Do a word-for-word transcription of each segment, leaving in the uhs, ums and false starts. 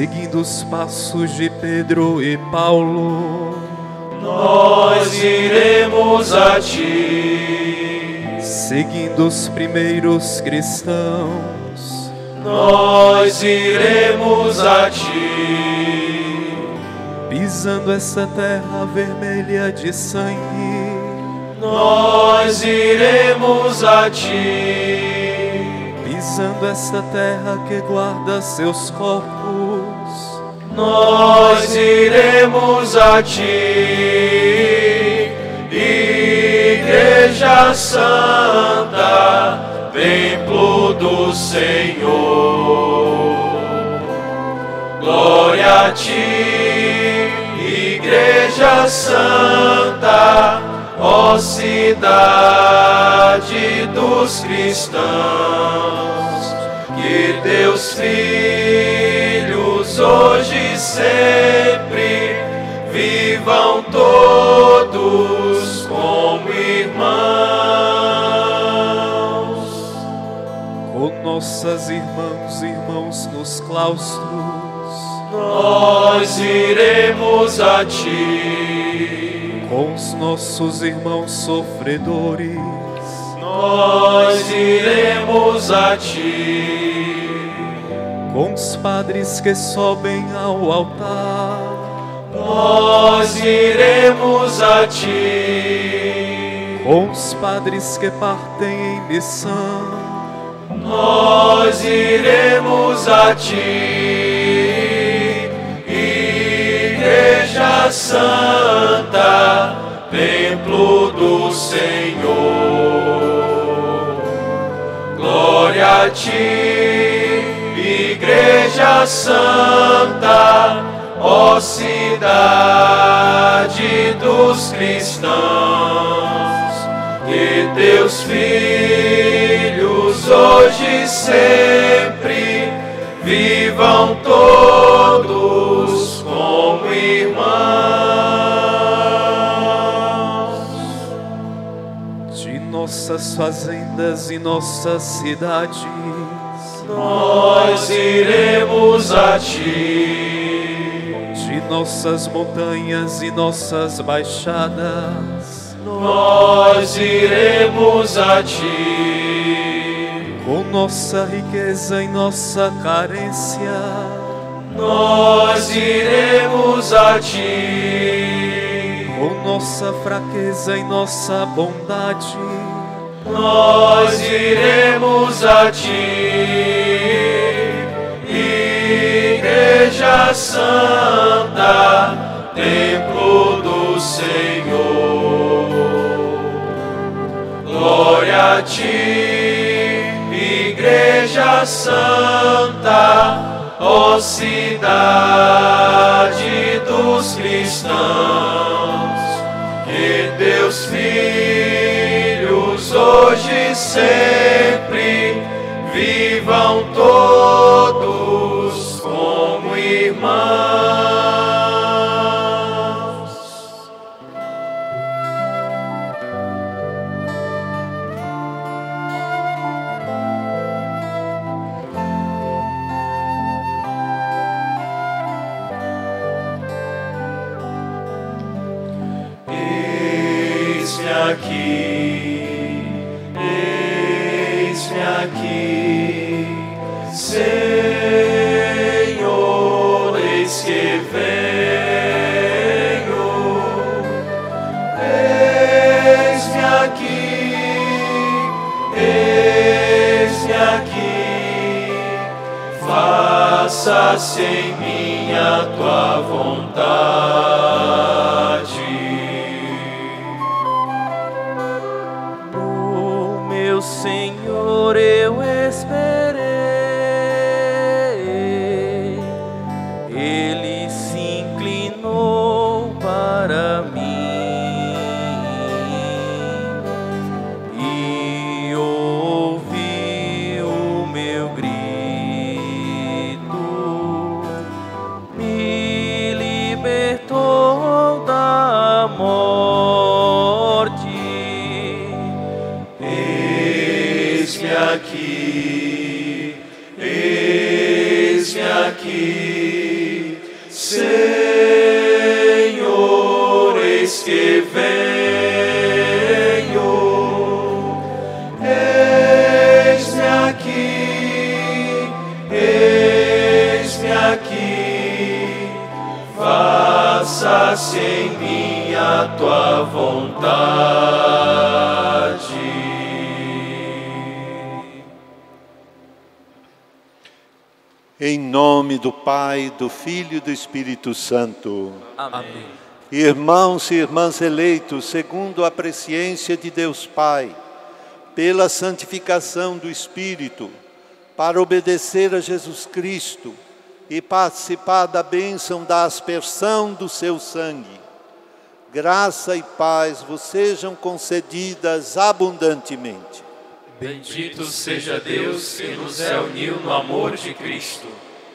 Seguindo os passos de Pedro e Paulo, nós iremos a ti. Seguindo os primeiros cristãos, nós iremos a ti. Pisando essa terra vermelha de sangue, nós iremos a ti. Pisando essa terra que guarda seus corpos, nós iremos a ti. Igreja Santa, templo do Senhor, glória a ti, Igreja Santa, ó cidade dos cristãos, que teus filhos hoje e sempre vivam todos como irmãos. Com nossas irmãs e irmãos nos claustros, nós iremos a ti. Com os nossos irmãos sofredores, nós iremos a ti. Com os padres que sobem ao altar, nós iremos a ti. Com os padres que partem em missão, nós iremos a ti. Igreja Santa, templo do Senhor, glória a ti, Igreja Santa, ó cidade dos cristãos, que teus filhos hoje e sempre vivam todos como irmãos. De nossas fazendas e nossas cidades, nós iremos a ti. De nossas montanhas e nossas baixadas, nós iremos a ti. Com nossa riqueza e nossa carência, nós iremos a ti. Com nossa fraqueza e nossa bondade, nós iremos a ti. Igreja Santa, templo do Senhor, glória a ti, Igreja Santa, ó cidade dos cristãos, que teus filhos hoje e sempre vivam todos como irmãos. Eis-me aqui, eis-me aqui, Senhor, eis que venho. Eis-me aqui, eis-me aqui, faça-se em mim a tua vontade. No meu Senhor eu esperei, Ele se inclinou para mim e ouviu o meu grito, me libertou da morte. Eis-me aqui, eis-me aqui, venho. Eis-me aqui, eis-me aqui, faça-se em mim a tua vontade. Em nome do Pai, do Filho e do Espírito Santo. Amém. Irmãos e irmãs eleitos, segundo a presciência de Deus Pai, pela santificação do Espírito, para obedecer a Jesus Cristo e participar da bênção da aspersão do seu sangue, graça e paz vos sejam concedidas abundantemente. Bendito seja Deus que nos reuniu no amor de Cristo.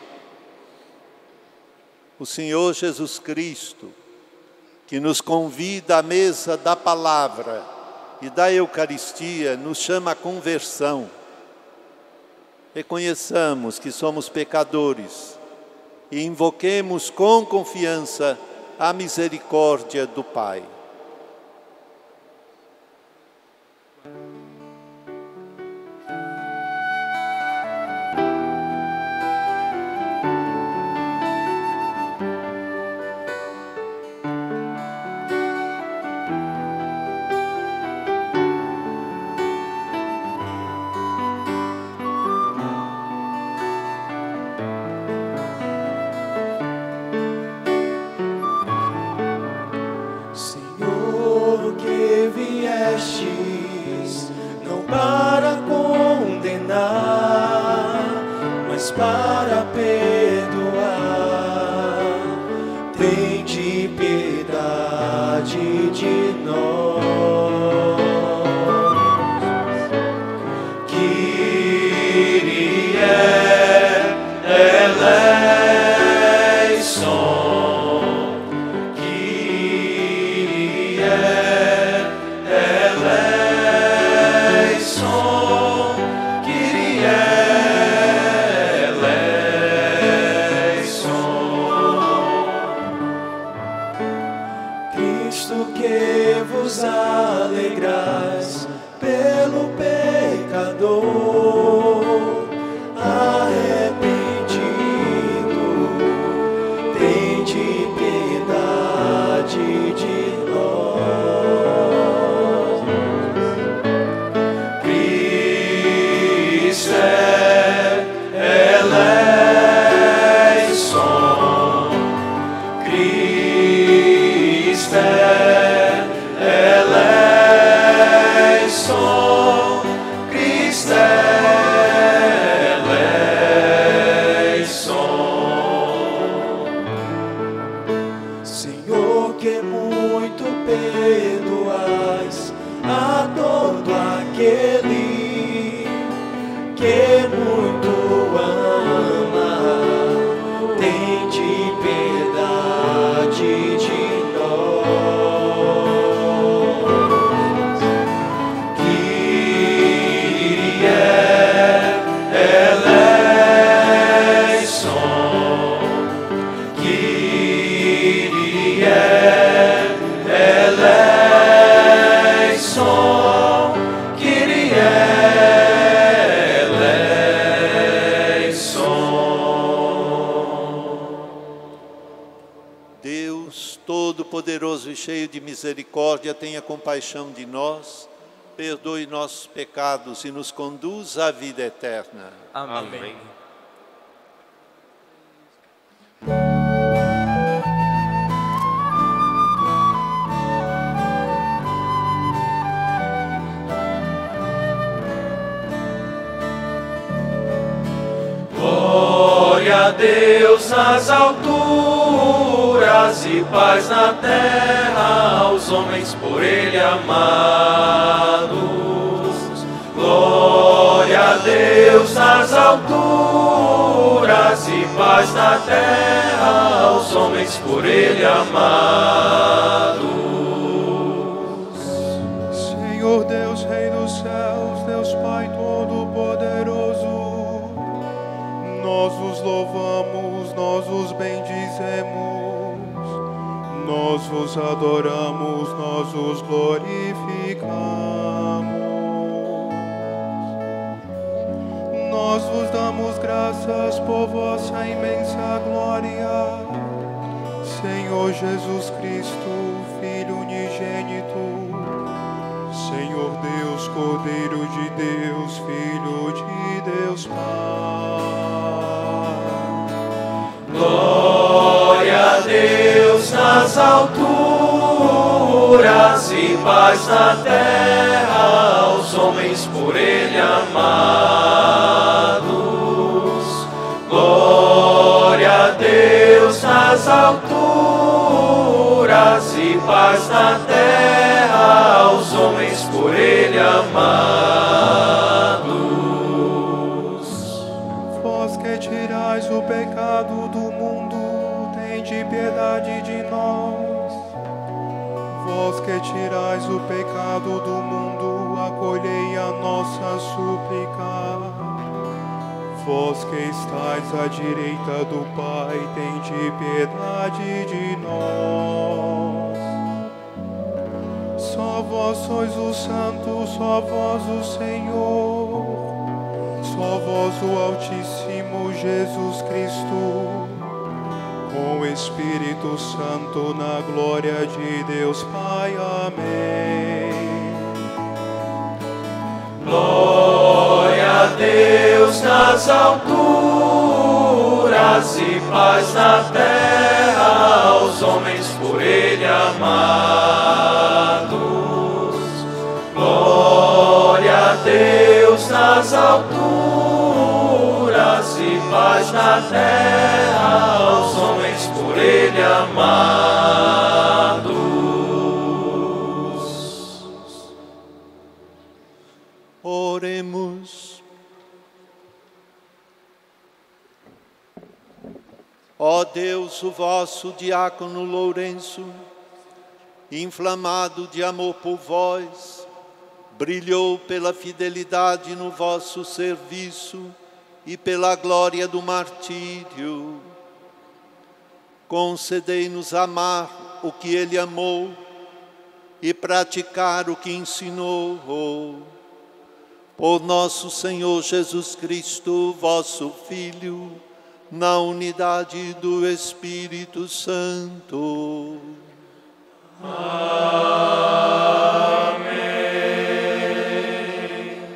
O Senhor Jesus Cristo, que nos convida à mesa da palavra e da Eucaristia, nos chama à conversão. Reconheçamos que somos pecadores e invoquemos com confiança a misericórdia do Pai. Senhor, que viestes não para condenar, mas para perdoar, tende piedade de nós. Kyrie eleison, Kyrie eleison, Kyrie eleison. Cristo, que vos alegrais pelo pecador arrependido, tende piedade de nós. Cristo eleison, Cristo eleison, Cristo eleison. Senhor, que muito perdoais a todo aquele que muito ama, tende piedade de nós. Kyrie eleison, Kyrie eleison, Kyrie eleison. Deus Todo-Poderoso e cheio de misericórdia, tenha compaixão de nós, perdoe nossos pecados e nos conduza à vida eterna. Amém. Glória a Deus nas alturas e paz na terra aos homens por Ele amados. Glória a Deus nas alturas e paz na terra aos homens por Ele amados. Senhor Deus, Rei dos céus, Deus Pai Todo-Poderoso, nós vos louvamos, nós vos bendizemos, Nós vos adoramos, nós vos glorificamos. Nós vos damos graças por vossa imensa glória, Senhor Jesus Cristo, Filho unigênito, Senhor Deus, Cordeiro de Deus, Filho de Deus Pai. Glória a Deus nas alturas e paz na terra aos homens por Ele amados. Glória a Deus nas alturas e paz na terra aos homens por Ele amados. Vós que tirais o pecado do mundo, tende piedade de nós. Vós que tirais o pecado do mundo, acolhei a nossa súplica. Vós que estais à direita do Pai, tende piedade de nós. Só vós sois o Santo, só vós o Senhor, só vós o Altíssimo Jesus Cristo, com o Espírito Santo na glória de Deus Pai. Amém. Glória a Deus nas alturas e paz na terra aos homens por Ele amados. Glória a Deus nas alturas e paz na terra aos homens por Ele amados. Oremos. Ó Deus, o vosso diácono Lourenço, inflamado de amor por vós, brilhou pela fidelidade no vosso serviço e pela glória do martírio. Concedei-nos amar o que ele amou e praticar o que ensinou. Por nosso Senhor Jesus Cristo, vosso Filho, na unidade do Espírito Santo. Amém.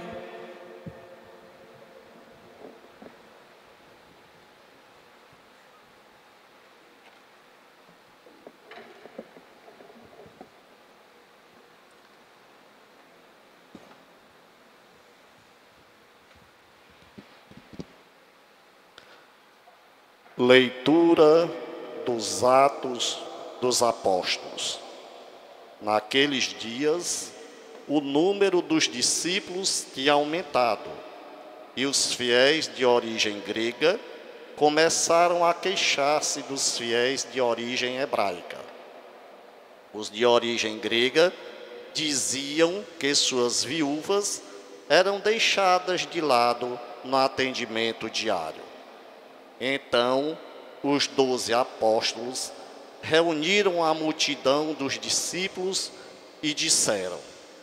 Leitura dos Atos dos Apóstolos. Naqueles dias, o número dos discípulos tinha aumentado, e os fiéis de origem grega começaram a queixar-se dos fiéis de origem hebraica. Os de origem grega diziam que suas viúvas eram deixadas de lado no atendimento diário. Então, os doze apóstolos reuniram a multidão dos discípulos e disseram: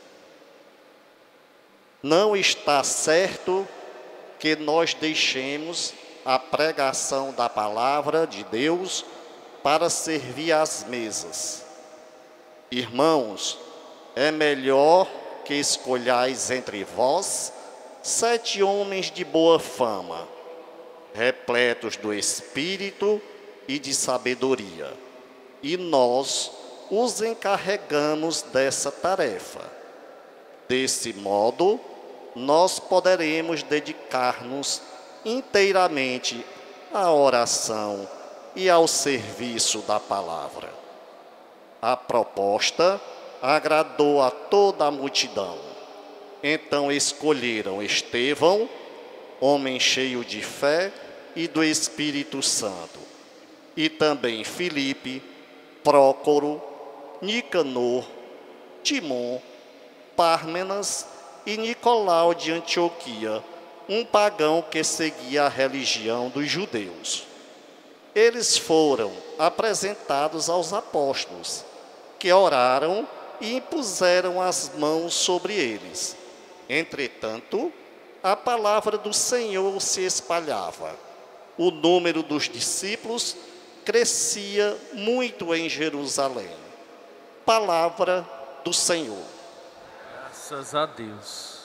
não está certo que nós deixemos a pregação da palavra de Deus para servir às mesas. Irmãos, é melhor que escolhais entre vós sete homens de boa fama, repletos do Espírito e de sabedoria, e nós os encarregamos dessa tarefa. Desse modo, nós poderemos dedicar-nos inteiramente à oração e ao serviço da palavra. A proposta agradou a toda a multidão. Então escolheram Estevão, homem cheio de fé e do Espírito Santo, e também Filipe, Prócoro, Nicanor, Timon, Pármenas e Nicolau de Antioquia, um pagão que seguia a religião dos judeus. Eles foram apresentados aos apóstolos, que oraram e impuseram as mãos sobre eles. Entretanto, a palavra do Senhor se espalhava. O número dos discípulos crescia muito em Jerusalém. Palavra do Senhor. Graças a Deus.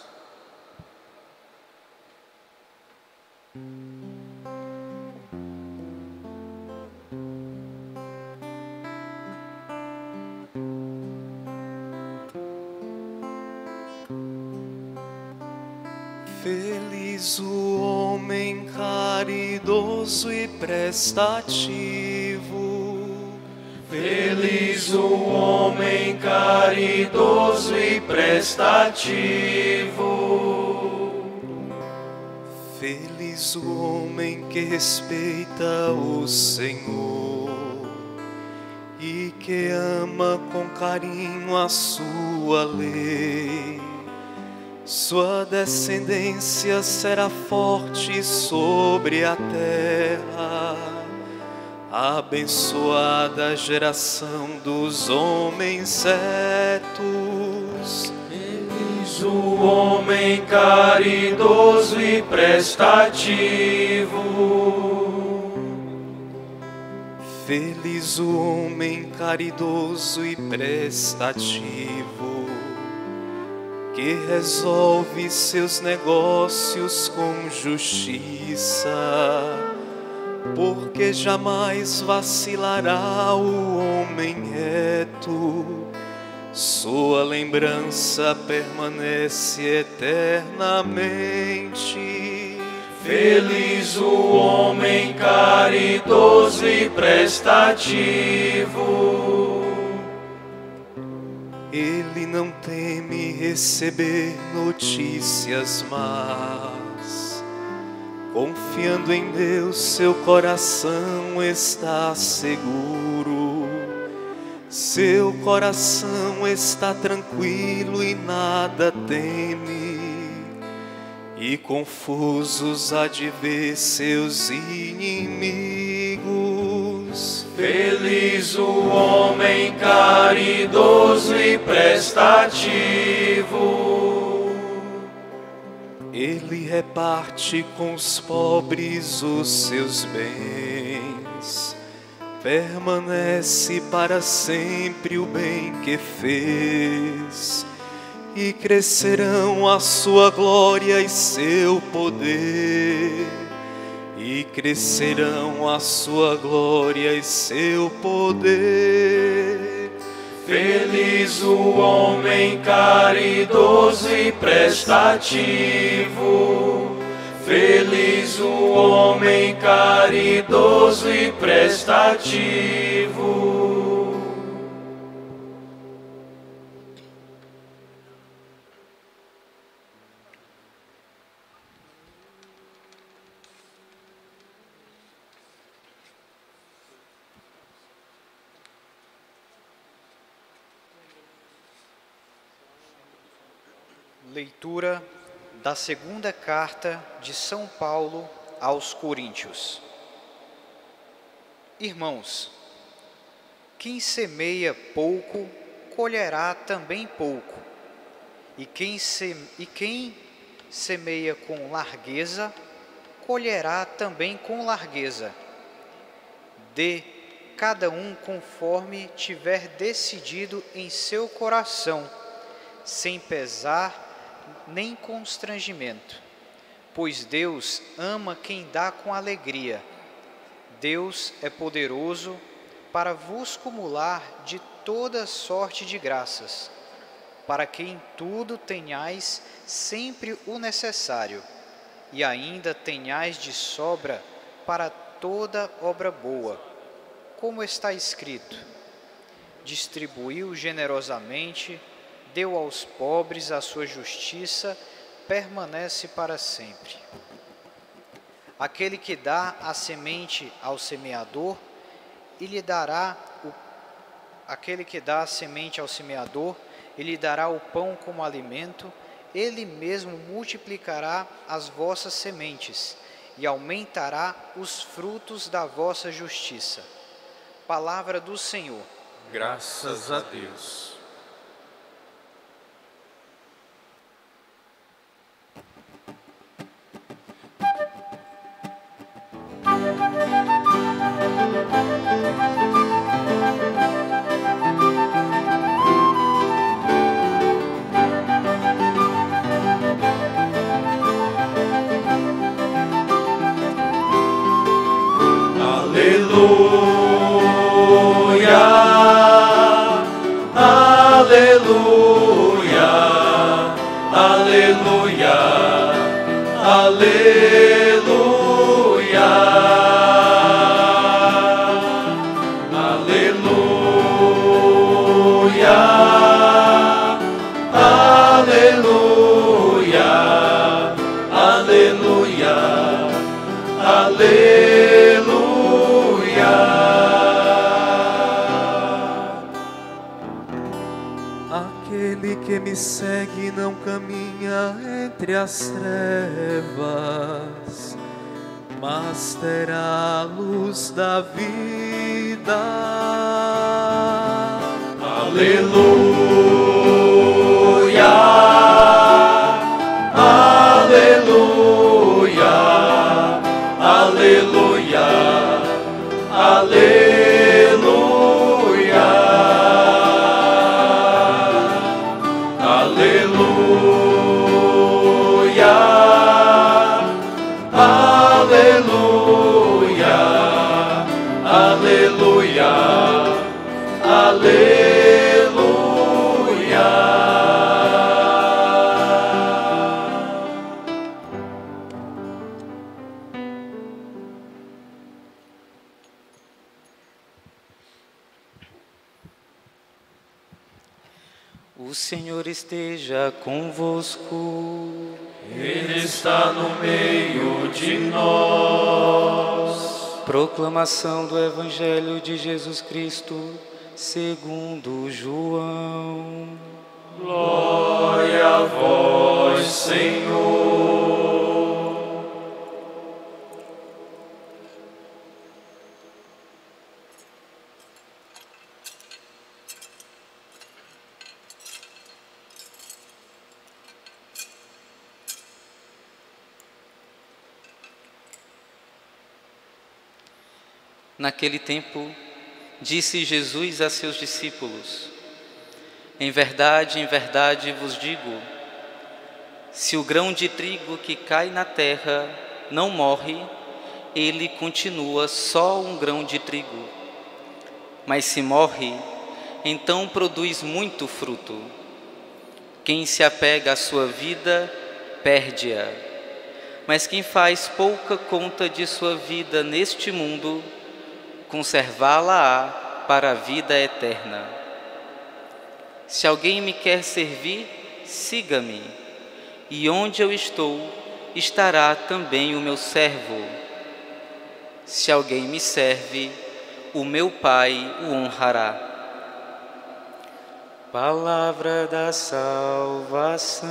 Feliz o homem caridoso e prestativo. Feliz o homem caridoso e prestativo. Feliz o homem que respeita o Senhor e que ama com carinho a sua lei. Sua descendência será forte sobre a terra, abençoada geração dos homens retos. Feliz o homem caridoso e prestativo. Feliz o homem caridoso e prestativo, que resolve seus negócios com justiça, porque jamais vacilará o homem reto. Sua lembrança permanece eternamente. Feliz o homem caridoso e prestativo. Ele não teme receber notícias más. Confiando em Deus, seu coração está seguro. Seu coração está tranquilo e nada teme. E confusos há de ver seus inimigos. Feliz o homem caridoso e prestativo. Ele reparte com os pobres os seus bens. Permanece para sempre o bem que fez. E crescerão a sua glória e seu poder. E crescerão a sua glória e seu poder. Feliz o homem caridoso e prestativo. Feliz o homem caridoso e prestativo. Leitura da segunda carta de São Paulo aos Coríntios. Irmãos, quem semeia pouco, colherá também pouco. E quem, se, e quem semeia com largueza, colherá também com largueza. Dê cada um conforme tiver decidido em seu coração, sem pesar nem constrangimento, pois Deus ama quem dá com alegria. Deus é poderoso para vos cumular de toda sorte de graças, para que em tudo tenhais sempre o necessário, e ainda tenhais de sobra para toda obra boa. Como está escrito: distribuiu generosamente, deu aos pobres, a sua justiça permanece para sempre. Aquele que dá a semente ao semeador, e lhe dará o aquele que dá a semente ao semeador, e lhe dará o pão como alimento, ele mesmo multiplicará as vossas sementes e aumentará os frutos da vossa justiça. Palavra do Senhor. Graças a Deus. Aquele que me segue não caminha entre as trevas, mas terá a luz da vida. Aleluia, aleluia, aleluia, aleluia. O Senhor esteja convosco. Ele está no meio de nós. Proclamação do Evangelho de Jesus Cristo, segundo João. Glória a vós, Senhor. Naquele tempo, disse Jesus a seus discípulos: Em verdade, em verdade vos digo, se o grão de trigo que cai na terra não morre, ele continua só um grão de trigo. Mas se morre, então produz muito fruto. Quem se apega à sua vida, perde-a. Mas quem faz pouca conta de sua vida neste mundo, conservá-la-á para a vida eterna. Se alguém me quer servir, siga-me, e onde eu estou, estará também o meu servo. Se alguém me serve, o meu Pai o honrará. Palavra da salvação.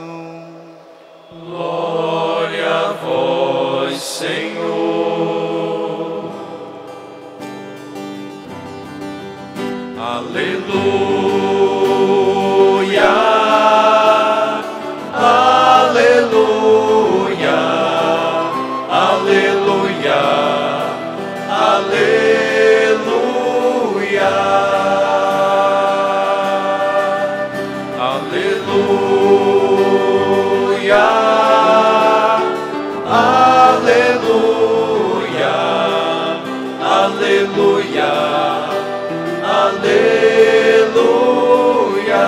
Glória a vós, Senhor. Aleluia, aleluia, aleluia, aleluia, aleluia, aleluia, aleluia. Aleluia.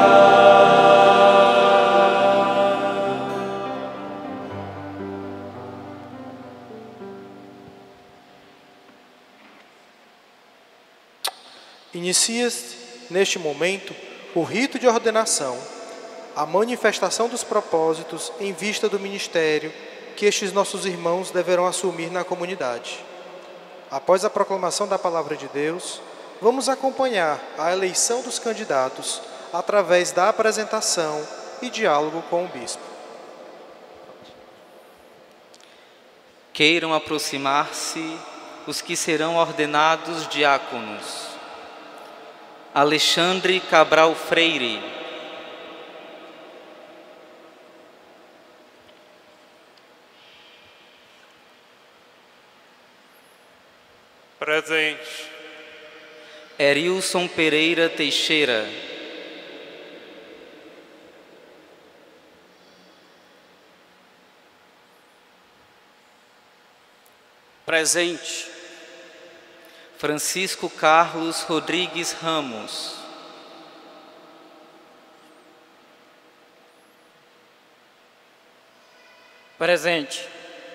Inicia-se neste momento o rito de ordenação, a manifestação dos propósitos em vista do ministério que estes nossos irmãos deverão assumir na comunidade. Após a proclamação da palavra de Deus, vamos acompanhar a eleição dos candidatos através da apresentação e diálogo com o bispo. Queiram aproximar-se os que serão ordenados diáconos. Alexandre Cabral Freire. Presente. Erilson Pereira Teixeira. Presente. Francisco Carlos Rodrigues Ramos. Presente.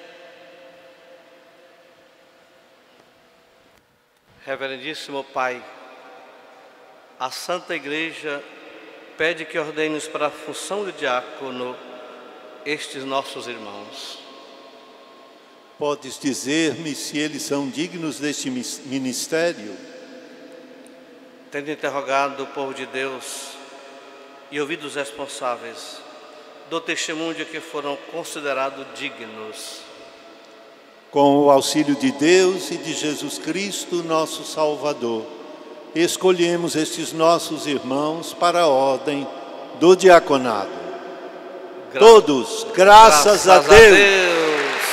Reverendíssimo Pai, a Santa Igreja pede que ordenes para a função de diácono estes nossos irmãos. Podes dizer-me se eles são dignos deste ministério? Tendo interrogado o povo de Deus e ouvido os responsáveis, dou testemunho de que foram considerados dignos. Com o auxílio de Deus e de Jesus Cristo, nosso Salvador, escolhemos estes nossos irmãos para a ordem do diaconado. Gra Todos, graças, graças a, Deus. a Deus.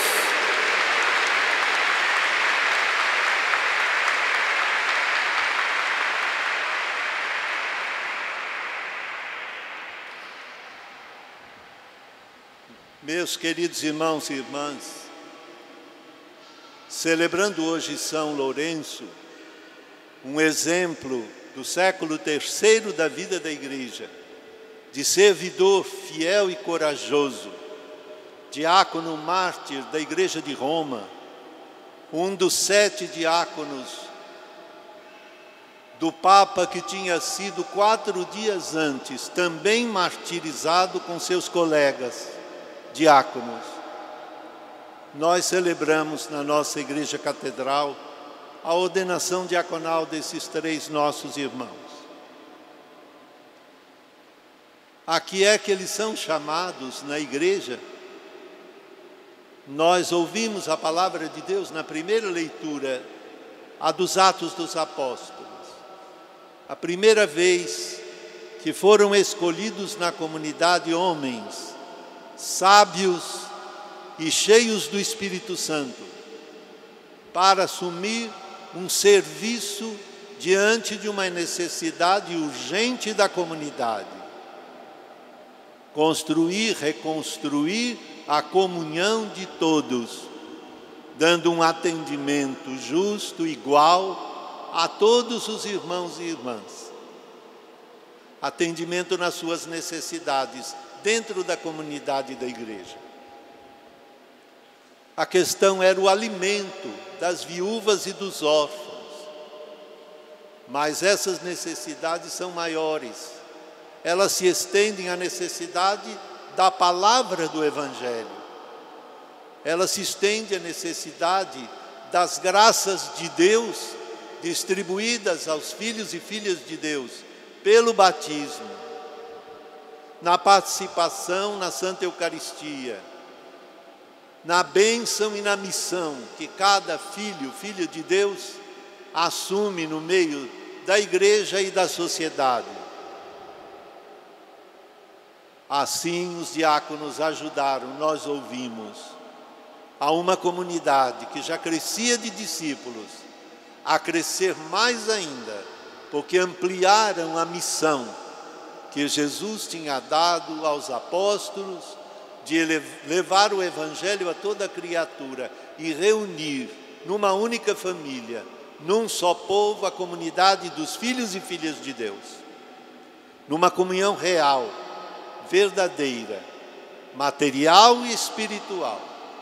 Meus queridos irmãos e irmãs, celebrando hoje São Lourenço, um exemplo do século terceiro da vida da Igreja, de servidor fiel e corajoso, diácono mártir da Igreja de Roma, um dos sete diáconos do Papa que tinha sido quatro dias antes também martirizado com seus colegas diáconos. Nós celebramos na nossa Igreja Catedral a ordenação diaconal desses três nossos irmãos. A que é que eles são chamados na Igreja? Nós ouvimos a palavra de Deus na primeira leitura, a dos Atos dos Apóstolos. A primeira vez que foram escolhidos na comunidade homens sábios e cheios do Espírito Santo para assumir um serviço diante de uma necessidade urgente da comunidade. Construir, reconstruir a comunhão de todos, dando um atendimento justo, igual a todos os irmãos e irmãs. Atendimento nas suas necessidades, dentro da comunidade da Igreja. A questão era o alimento das viúvas e dos órfãos. Mas essas necessidades são maiores. Elas se estendem à necessidade da palavra do Evangelho. Elas se estendem à necessidade das graças de Deus distribuídas aos filhos e filhas de Deus pelo batismo, na participação na Santa Eucaristia, na bênção e na missão que cada filho, filha de Deus, assume no meio da Igreja e da sociedade. Assim, os diáconos ajudaram, nós ouvimos, a uma comunidade que já crescia de discípulos, a crescer mais ainda, porque ampliaram a missão que Jesus tinha dado aos apóstolos, de levar o Evangelho a toda criatura e reunir numa única família, num só povo, a comunidade dos filhos e filhas de Deus, numa comunhão real, verdadeira, material e espiritual.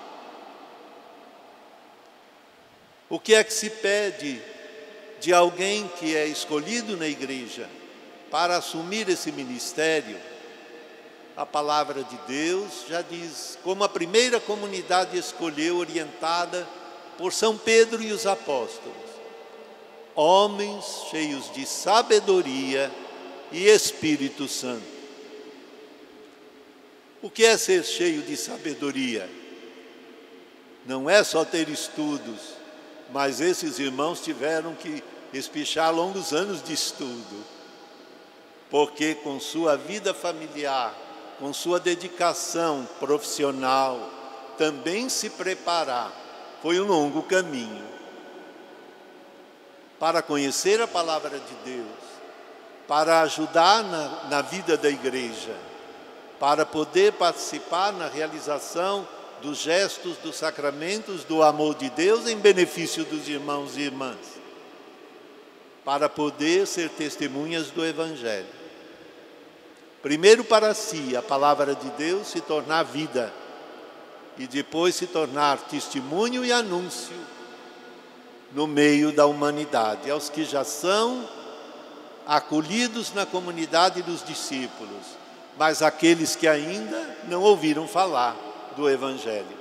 O que é que se pede de alguém que é escolhido na Igreja para assumir esse ministério? A palavra de Deus já diz, como a primeira comunidade escolheu, orientada por São Pedro e os apóstolos, homens cheios de sabedoria e Espírito Santo. O que é ser cheio de sabedoria? não é só ter estudos, mas esses irmãos tiveram que espichar longos anos de estudo, porque com sua vida familiar, com sua dedicação profissional, também se preparar, foi um longo caminho para conhecer a palavra de Deus, para ajudar na, na vida da igreja, para poder participar na realização dos gestos, dos sacramentos, do amor de Deus em benefício dos irmãos e irmãs, para poder ser testemunhas do Evangelho. Primeiro para si, a palavra de Deus se tornar vida, e depois se tornar testemunho e anúncio no meio da humanidade, aos que já são acolhidos na comunidade dos discípulos, mas aqueles que ainda não ouviram falar do Evangelho.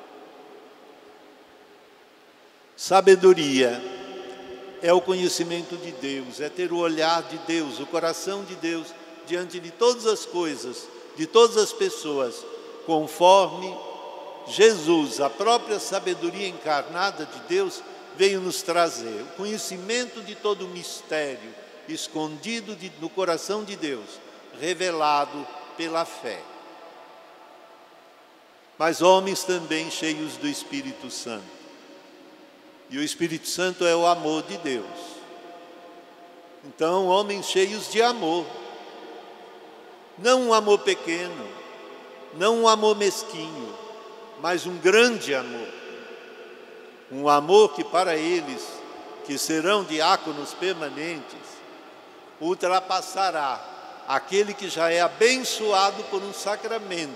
Sabedoria é o conhecimento de Deus, é ter o olhar de Deus, o coração de Deus diante de todas as coisas, de todas as pessoas, conforme Jesus, a própria sabedoria encarnada de Deus, veio nos trazer. O conhecimento de todo o mistério escondido de, no coração de Deus, revelado pela fé. Mas homens também cheios do Espírito Santo. E o Espírito Santo é o amor de Deus. Então, homens cheios de amor. Não um amor pequeno, não um amor mesquinho, mas um grande amor. Um amor que para eles, que serão diáconos permanentes, ultrapassará aquele que já é abençoado por um sacramento.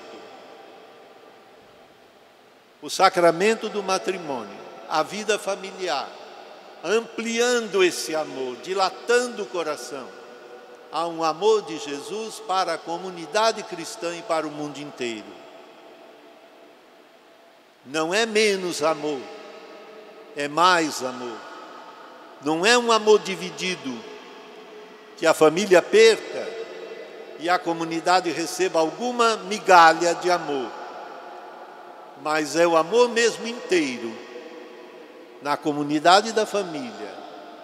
O sacramento do matrimônio, a vida familiar, ampliando esse amor, dilatando o coração. Há um amor de Jesus para a comunidade cristã e para o mundo inteiro. Não é menos amor, é mais amor. Não é um amor dividido, que a família perca e a comunidade receba alguma migalha de amor. Mas é o amor mesmo inteiro, na comunidade da família.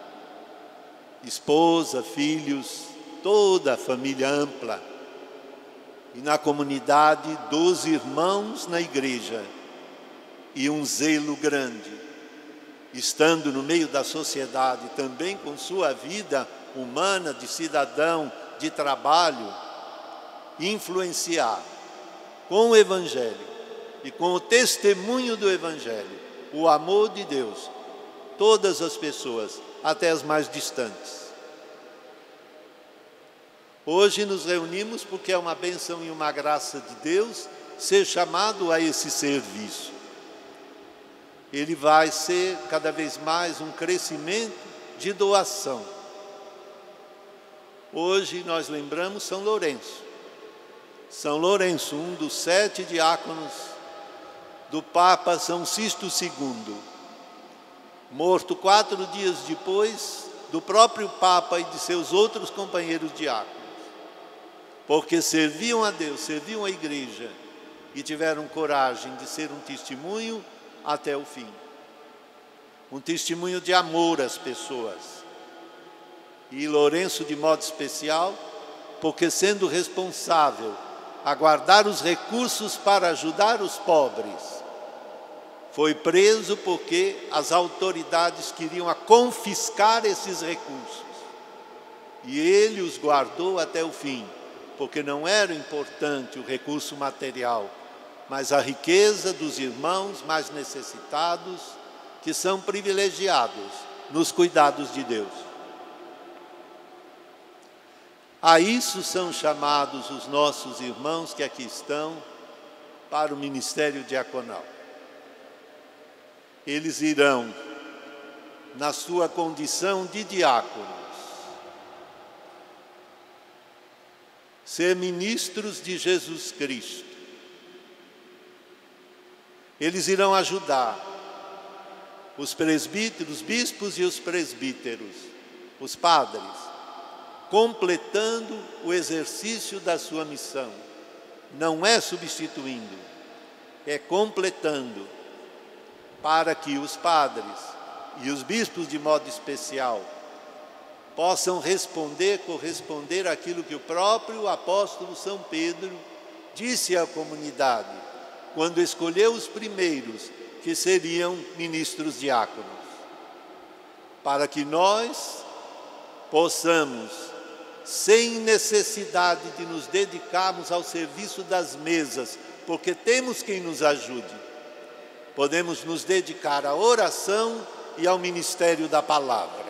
Esposa, filhos, toda a família ampla. E na comunidade dos irmãos na igreja. E um zelo grande, estando no meio da sociedade, também com sua vida humana, de cidadão, de trabalho, influenciar com o Evangelho e com o testemunho do Evangelho, o amor de Deus, todas as pessoas, até as mais distantes. Hoje nos reunimos porque é uma bênção e uma graça de Deus ser chamado a esse serviço. Ele vai ser cada vez mais um crescimento de doação. Hoje nós lembramos São Lourenço. São Lourenço, um dos sete diáconos do Papa São Sisto segundo, morto quatro dias depois do próprio Papa e de seus outros companheiros diáconos, porque serviam a Deus, serviam a igreja e tiveram coragem de ser um testemunho até o fim. Um testemunho de amor às pessoas. E Lourenço de modo especial, porque sendo responsável a guardar os recursos para ajudar os pobres, foi preso porque as autoridades queriam a confiscar esses recursos. E ele os guardou até o fim, porque não era importante o recurso material, mas a riqueza dos irmãos mais necessitados, que são privilegiados nos cuidados de Deus. A isso são chamados os nossos irmãos que aqui estão para o ministério diaconal. Eles irão, na sua condição de diáconos, ser ministros de Jesus Cristo. Eles irão ajudar os presbíteros, os bispos e os presbíteros, os padres, completando o exercício da sua missão. Não é substituindo, é completando. para que os padres e os bispos de modo especial possam responder, corresponder àquilo que o próprio apóstolo São Pedro disse à comunidade, quando escolheu os primeiros que seriam ministros diáconos, para que nós possamos, sem necessidade de nos dedicarmos ao serviço das mesas, porque temos quem nos ajude, podemos nos dedicar à oração e ao ministério da palavra,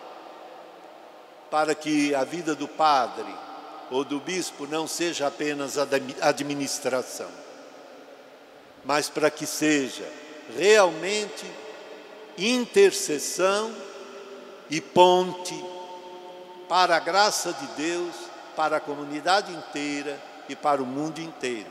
para que a vida do padre ou do bispo não seja apenas administração, mas para que seja realmente intercessão e ponte para a graça de Deus, para a comunidade inteira e para o mundo inteiro.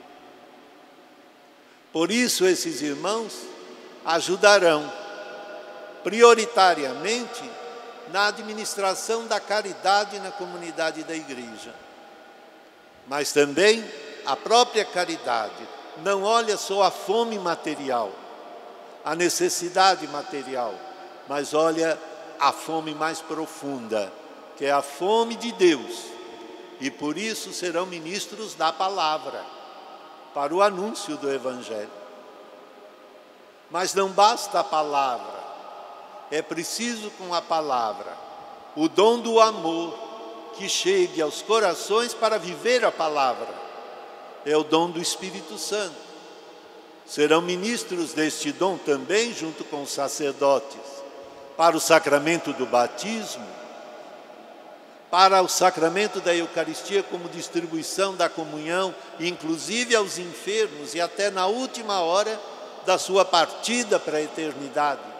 Por isso, esses irmãos ajudarão prioritariamente na administração da caridade na comunidade da igreja. Mas também a própria caridade não olha só a fome material, a necessidade material, mas olha a fome mais profunda, que é a fome de Deus. E por isso serão ministros da palavra, para o anúncio do Evangelho. Mas não basta a palavra, é preciso com a palavra o dom do amor que chegue aos corações para viver a palavra. É o dom do Espírito Santo. Serão ministros deste dom também, junto com os sacerdotes, para o sacramento do batismo, para o sacramento da Eucaristia como distribuição da comunhão, inclusive aos enfermos e até na última hora da sua partida para a eternidade.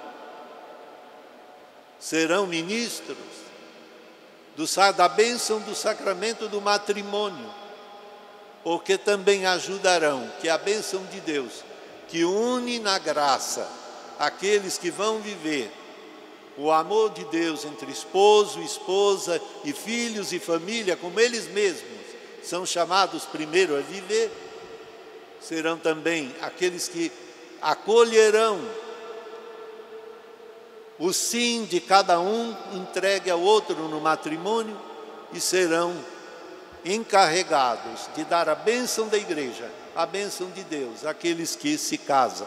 Serão ministros do, da bênção do sacramento do matrimônio, porque também ajudarão que a bênção de Deus, que une na graça aqueles que vão viver o amor de Deus entre esposo, esposa e filhos e família, como eles mesmos são chamados primeiro a viver, serão também aqueles que acolherão o sim de cada um entregue ao outro no matrimônio e serão encarregados de dar a bênção da igreja, a bênção de Deus, àqueles que se casam.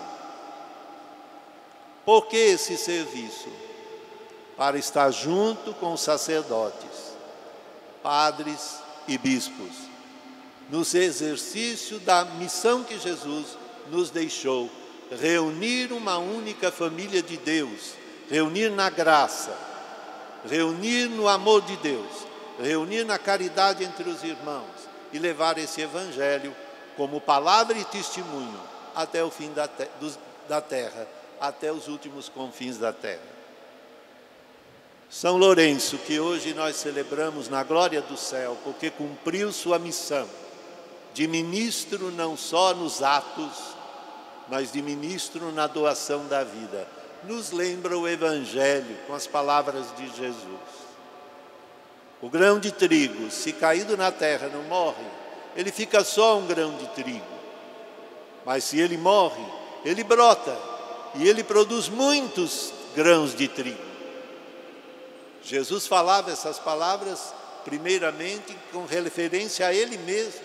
Por que esse serviço? Para estar junto com os sacerdotes, padres e bispos, no exercício da missão que Jesus nos deixou, reunir uma única família de Deus, reunir na graça, reunir no amor de Deus, reunir na caridade entre os irmãos e levar esse Evangelho como palavra e testemunho até o fim da, te- dos, da terra, até os últimos confins da terra. São Lourenço, que hoje nós celebramos na glória do céu, porque cumpriu sua missão de ministro não só nos atos, mas de ministro na doação da vida. Nos lembra o Evangelho com as palavras de Jesus. O grão de trigo, se caído na terra não morre, ele fica só um grão de trigo. Mas se ele morre, ele brota e ele produz muitos grãos de trigo. Jesus falava essas palavras primeiramente com referência a ele mesmo.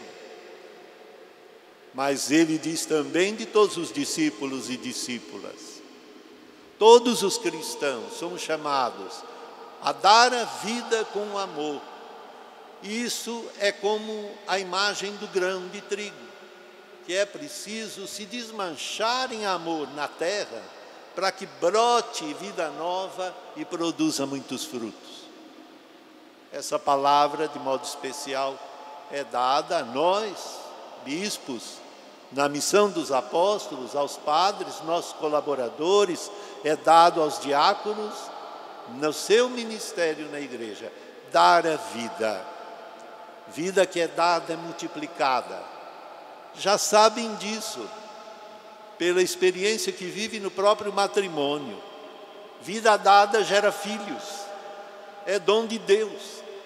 Mas ele diz também de todos os discípulos e discípulas. Todos os cristãos somos chamados a dar a vida com amor. Isso é como a imagem do grão de trigo, que é preciso se desmanchar em amor na terra para que brote vida nova e produza muitos frutos. Essa palavra, de modo especial, é dada a nós, bispos, na missão dos apóstolos, aos padres, nossos colaboradores, é dado aos diáconos, no seu ministério na igreja, dar a vida. Vida que é dada, é multiplicada. Já sabem disso, pela experiência que vive no próprio matrimônio. Vida dada gera filhos, é dom de Deus.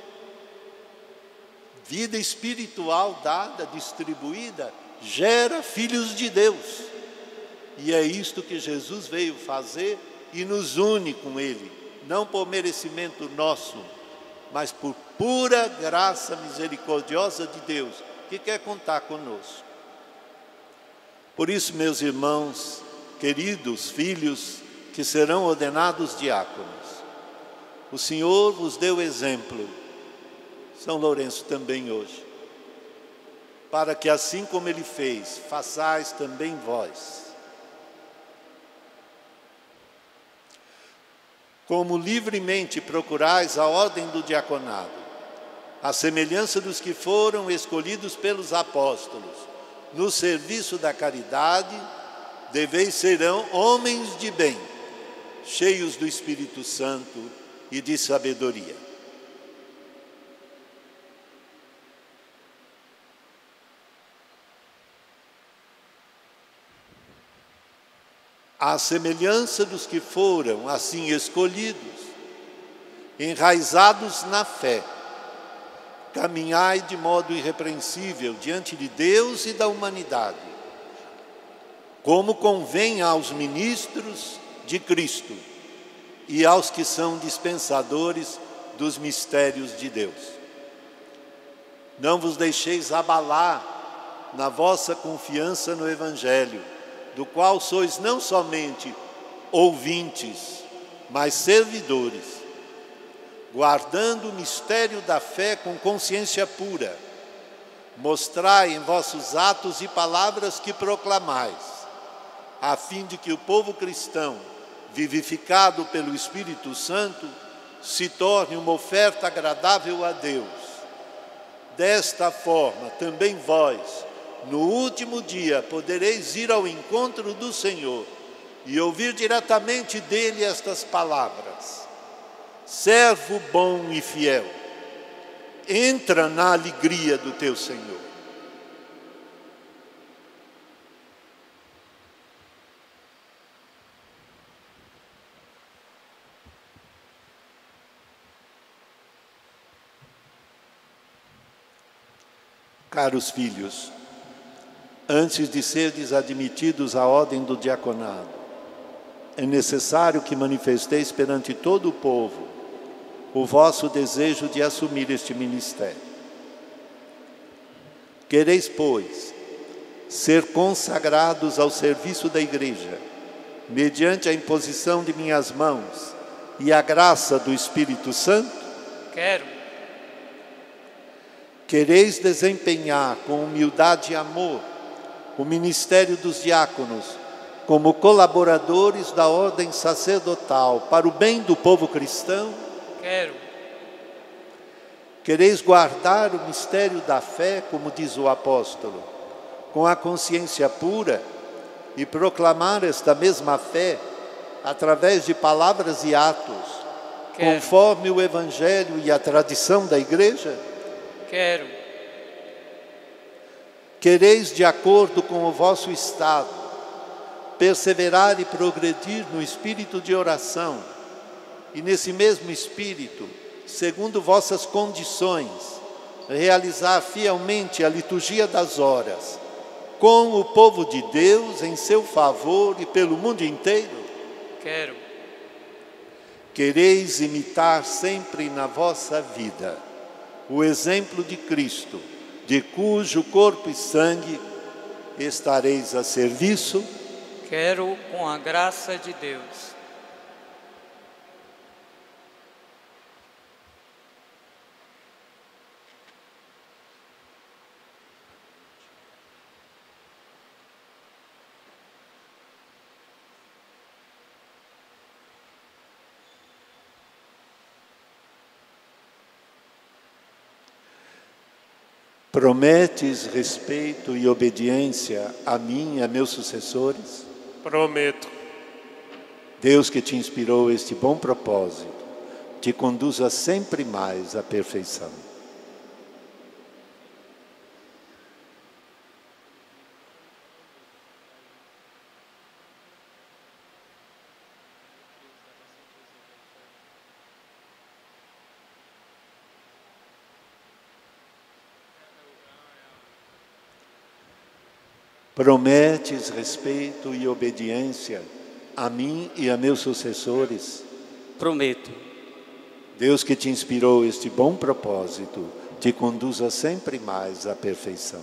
Vida espiritual dada, distribuída, gera filhos de Deus. E é isto que Jesus veio fazer e nos une com Ele, não por merecimento nosso, mas por pura graça misericordiosa de Deus, que quer contar conosco. Por isso, meus irmãos, queridos filhos, que serão ordenados diáconos, o Senhor vos deu exemplo, São Lourenço também hoje, para que assim como Ele fez, façais também vós. Como livremente procurais a ordem do diaconado, à semelhança dos que foram escolhidos pelos apóstolos, no serviço da caridade, deveis serão homens de bem, cheios do Espírito Santo e de sabedoria. À semelhança dos que foram assim escolhidos, enraizados na fé, caminhai de modo irrepreensível diante de Deus e da humanidade, como convém aos ministros de Cristo e aos que são dispensadores dos mistérios de Deus. Não vos deixeis abalar na vossa confiança no Evangelho, do qual sois não somente ouvintes, mas servidores, guardando o mistério da fé com consciência pura. Mostrai em vossos atos e palavras que proclamais, a fim de que o povo cristão, vivificado pelo Espírito Santo, se torne uma oferta agradável a Deus. Desta forma, também vós, no último dia, podereis ir ao encontro do Senhor e ouvir diretamente dele estas palavras: servo bom e fiel, entra na alegria do teu Senhor. Caros filhos, antes de serdes admitidos à ordem do diaconado, é necessário que manifesteis perante todo o povo o vosso desejo de assumir este ministério. Quereis, pois, ser consagrados ao serviço da Igreja, mediante a imposição de minhas mãos e a graça do Espírito Santo? Quero. Quereis desempenhar com humildade e amor o ministério dos diáconos como colaboradores da ordem sacerdotal para o bem do povo cristão? Quero. Quereis guardar o mistério da fé, como diz o apóstolo, com a consciência pura e proclamar esta mesma fé através de palavras e atos, Quero. conforme o Evangelho e a tradição da Igreja? Quero. Quereis, de acordo com o vosso estado, perseverar e progredir no espírito de oração, e nesse mesmo espírito, segundo vossas condições, realizar fielmente a liturgia das horas, com o povo de Deus em seu favor e pelo mundo inteiro? Quero. Quereis imitar sempre na vossa vida o exemplo de Cristo, de cujo corpo e sangue estareis a serviço? Quero, com a graça de Deus. Prometes respeito e obediência a mim e a meus sucessores? Prometo. Deus, que te inspirou este bom propósito, te conduza sempre mais à perfeição. Prometes respeito e obediência a mim e a meus sucessores? Prometo. Deus que te inspirou este bom propósito, te conduza sempre mais à perfeição.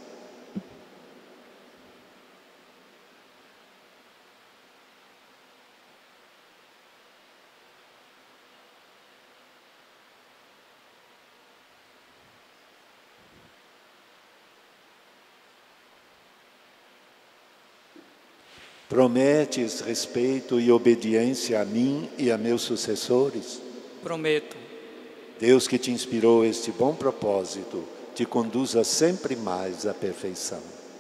Prometes respeito e obediência a mim e a meus sucessores? Prometo. Deus que te inspirou este bom propósito, te conduza sempre mais à perfeição.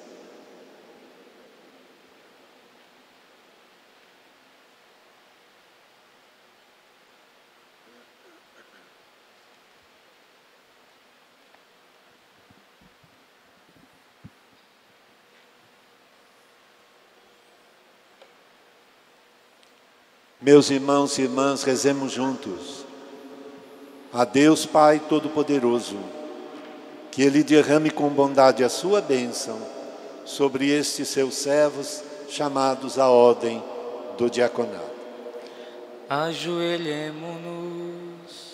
Meus irmãos e irmãs, rezemos juntos. A Deus Pai Todo-Poderoso, que Ele derrame com bondade a sua bênção sobre estes seus servos chamados à ordem do diaconato. Ajoelhemo-nos.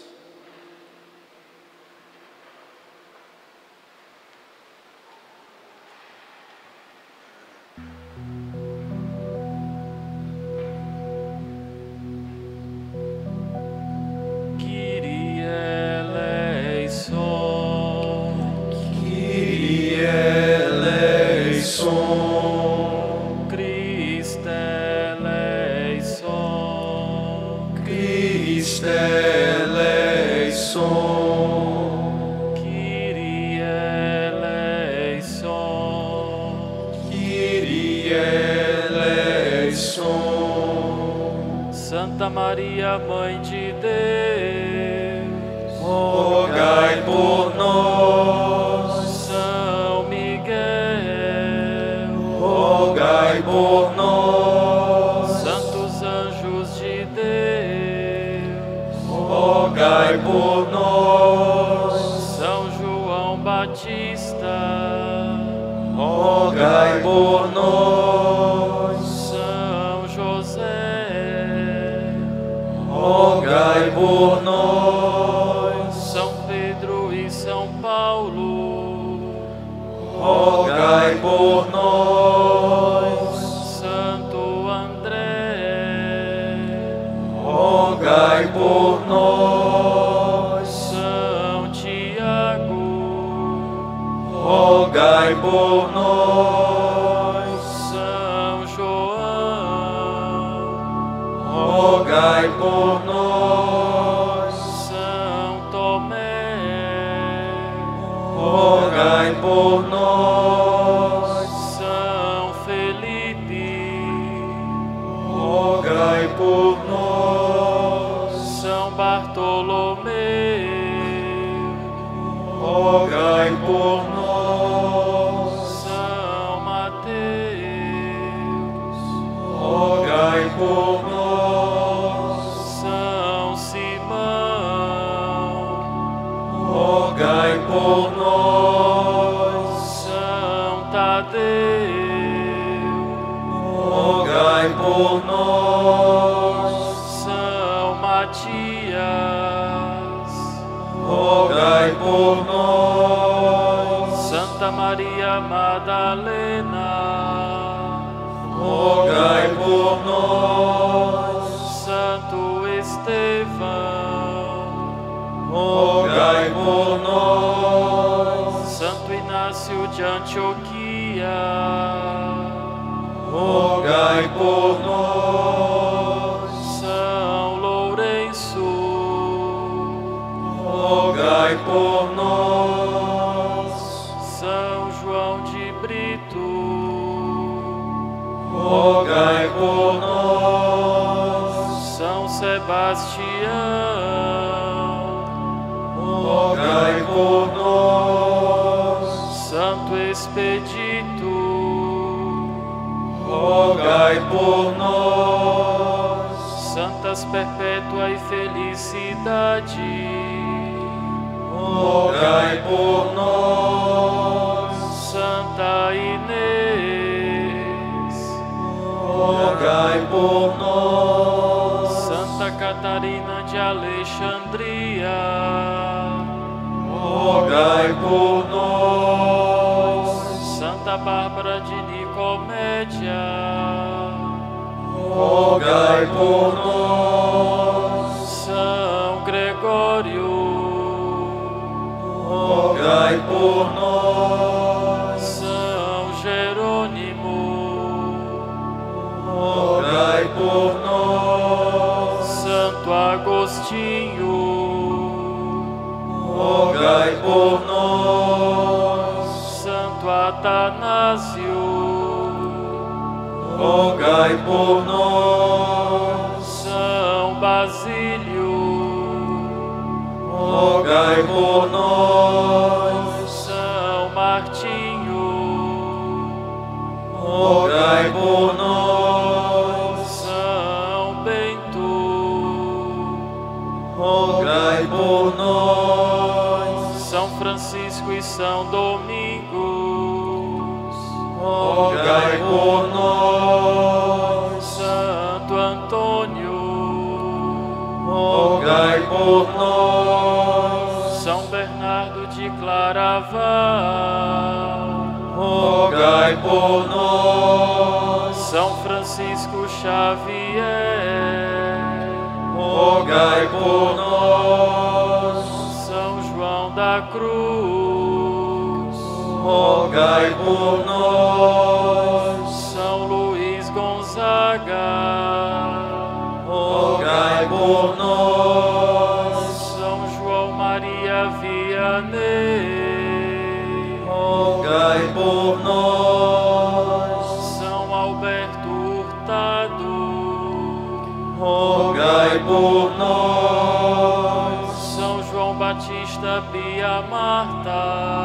Santa Maria, Mãe de Deus, rogai por nós. São Miguel, rogai por nós. Santos anjos de Deus, rogai por nós. São João Batista, rogai por nós. São José, rogai por nós. São Pedro e São Paulo, rogai por nós. Santo André, rogai por nós. São Tiago, rogai por nós. São João, rogai por nós. São Tomé, rogai por nós. São Felipe, rogai por nós. São Bartolomeu, rogai por nós. São Mateus, rogai por nós. São Simão, rogai por nós. São Tadeu, rogai por nós. São Matias, rogai por nós. Santa Maria Madalena, rogai por nós. Santo Estevão, rogai por nós. Santo Inácio de Antioquia, rogai por nós. São Lourenço, rogai por nós. São João de Brito, rogai por nós. São Sebastião, rogai por nós. Santo Expedito, rogai por nós. Santas Perpétua e Felicidade, rogai por nós. Santa Inês, rogai por nós. Santa Catarina de Alexandria, rogai por nós. Santa Bárbara de Nicomédia, rogai por nós. São Gregório, rogai por nós. São Jerônimo, rogai por nós. Santo Agostinho, rogai por nós. Santo Atanásio, rogai por nós. São Basílio, rogai por nós. São Martinho, rogai por nós. São Bento, rogai por nós. São Francisco e São Domingos, rogai por nós. Santo Antônio, rogai por nós. São Bernardo de Claraval, rogai por nós. São Francisco Xavier, rogai por nós. São João da Cruz, rogai por nós. São Luís Gonzaga, rogai por nós. São João Maria Vianney, rogai por nós. São Alberto Hurtado, rogai por nós. São João Batista Bia Marta,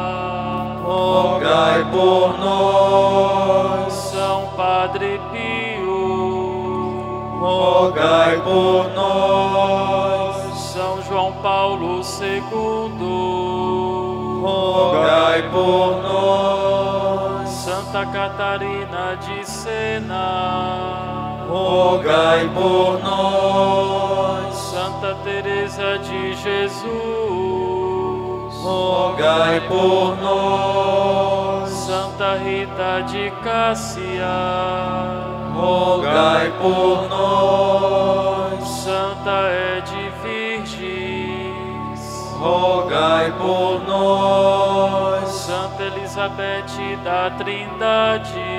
rogai por nós. São Padre Pio, rogai por nós. São João Paulo segundo, rogai por nós. Santa Catarina de Sena, rogai por nós. Santa Teresa de Jesus, rogai por nós. Santa Rita de Cássia, rogai por nós. Santa Ede Virgens, rogai por nós. Santa Elizabeth da Trindade,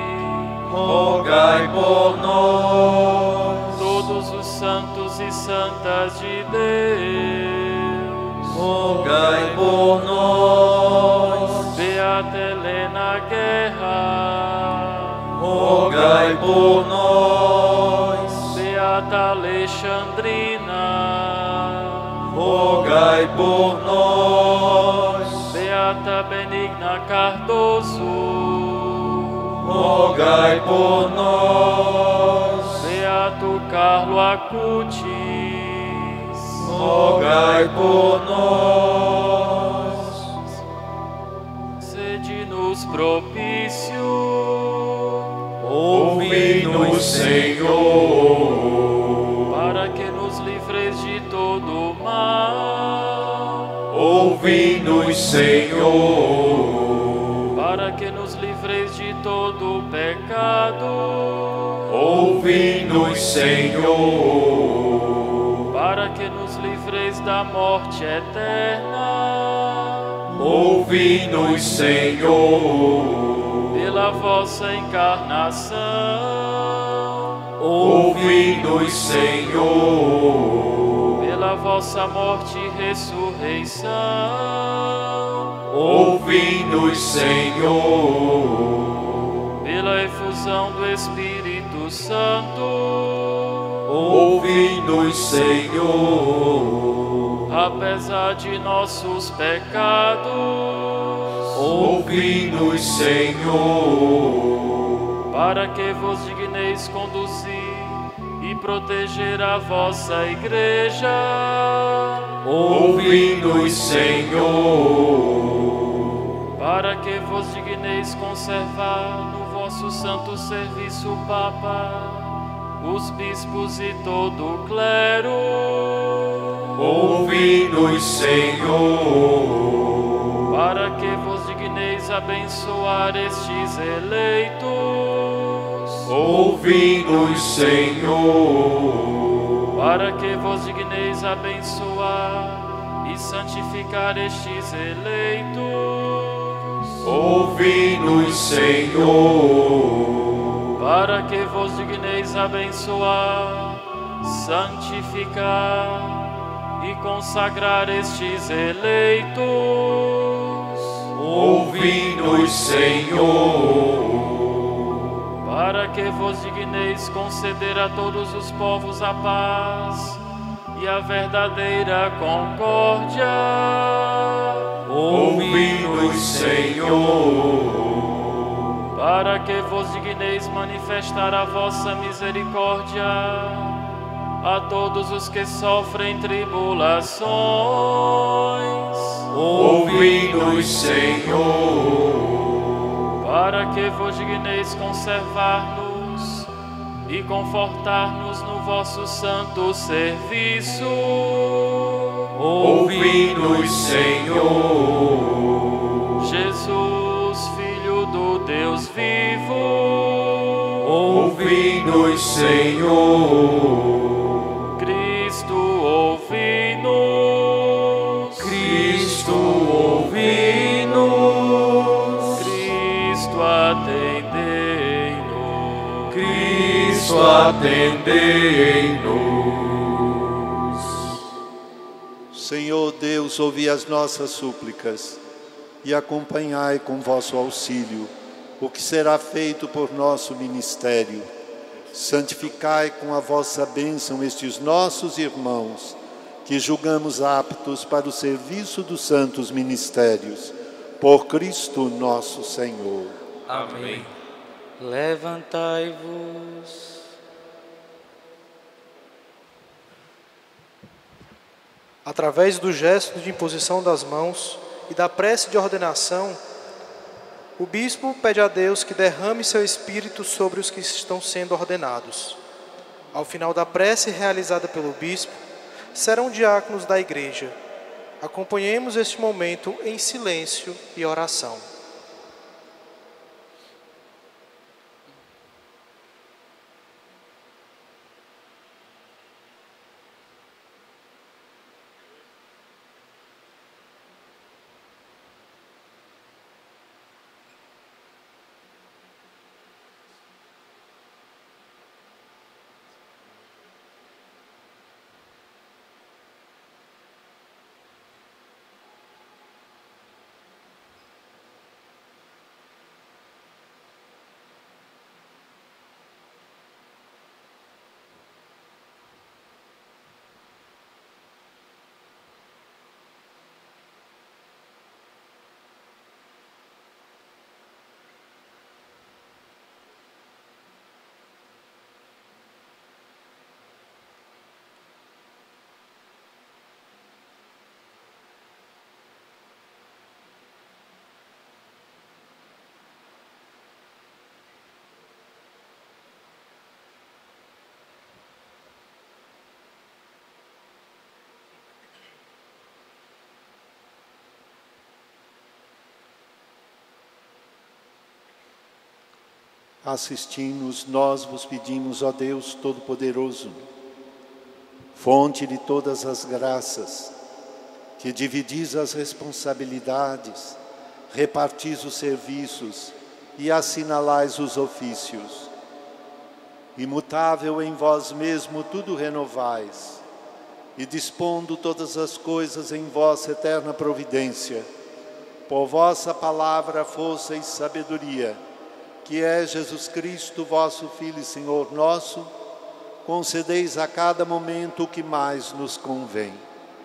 rogai por nós. todos os santos e santas de Deus, rogai por nós. Beata Helena Guerra, rogai por nós. Beata Alexandrina, rogai por nós. Beata Benigna Cardoso, rogai por nós. Beato Carlo Acutis, rogai por nós. sede-nos propício, ouvi-nos, Senhor, para que nos livreis de todo mal. ouvi-nos, Senhor, Para que nos livreis de todo pecado. ouvi-nos, Senhor, Para que nos livreis da morte eterna. ouvi-nos, Senhor, Pela vossa encarnação. ouvi-nos, Senhor, Pela vossa morte e ressurreição. ouvi-nos, Senhor, Pela efusão do Espírito Santo. ouvi-nos, Senhor, Apesar de nossos pecados. ouvi-nos, Senhor, Para que vos digneis conduzir e proteger a vossa igreja. ouvi-nos, Senhor, Para que vos digneis conservar no vosso vosso santo serviço o Papa, os bispos e todo o clero. Ouvi-nos, Senhor, para que vos digneis abençoar estes eleitos. Ouvi-nos, Senhor, para que vos digneis abençoar e santificar estes eleitos. Ouvi-nos, Senhor, para que vos digneis abençoar, santificar e consagrar estes eleitos. Ouvi-nos, Senhor, para que vos digneis conceder a todos os povos a paz e a verdadeira concórdia. Ouvi-nos, Senhor, para que vos digneis manifestar a vossa misericórdia a todos os que sofrem tribulações. Ouvi-nos, Senhor, para que vos digneis conservar-nos e confortar-nos no vosso santo serviço. Ouvi-nos, Senhor, Jesus, Filho do Deus vivo. Ouvi-nos, Senhor, Cristo, ouvi-nos. Cristo, ouvi-nos. Cristo, atendei-nos. Cristo, atendei-nos. Senhor Deus, ouvi as nossas súplicas e acompanhai com vosso auxílio o que será feito por nosso ministério. Santificai com a vossa bênção estes nossos irmãos, que julgamos aptos para o serviço dos santos ministérios. Por Cristo nosso Senhor. Amém. Levantai-vos. Através do gesto de imposição das mãos e da prece de ordenação, o bispo pede a Deus que derrame seu espírito sobre os que estão sendo ordenados. Ao final da prece realizada pelo bispo, serão diáconos da igreja. Acompanhemos este momento em silêncio e oração. Assisti-nos, nós vos pedimos, ó Deus Todo-Poderoso, fonte de todas as graças, que dividis as responsabilidades, repartis os serviços e assinalais os ofícios. Imutável em vós mesmo tudo renovais, e dispondo todas as coisas em vossa eterna providência, por vossa palavra, força e sabedoria, que é Jesus Cristo, vosso Filho e Senhor nosso, concedeis a cada momento o que mais nos convém.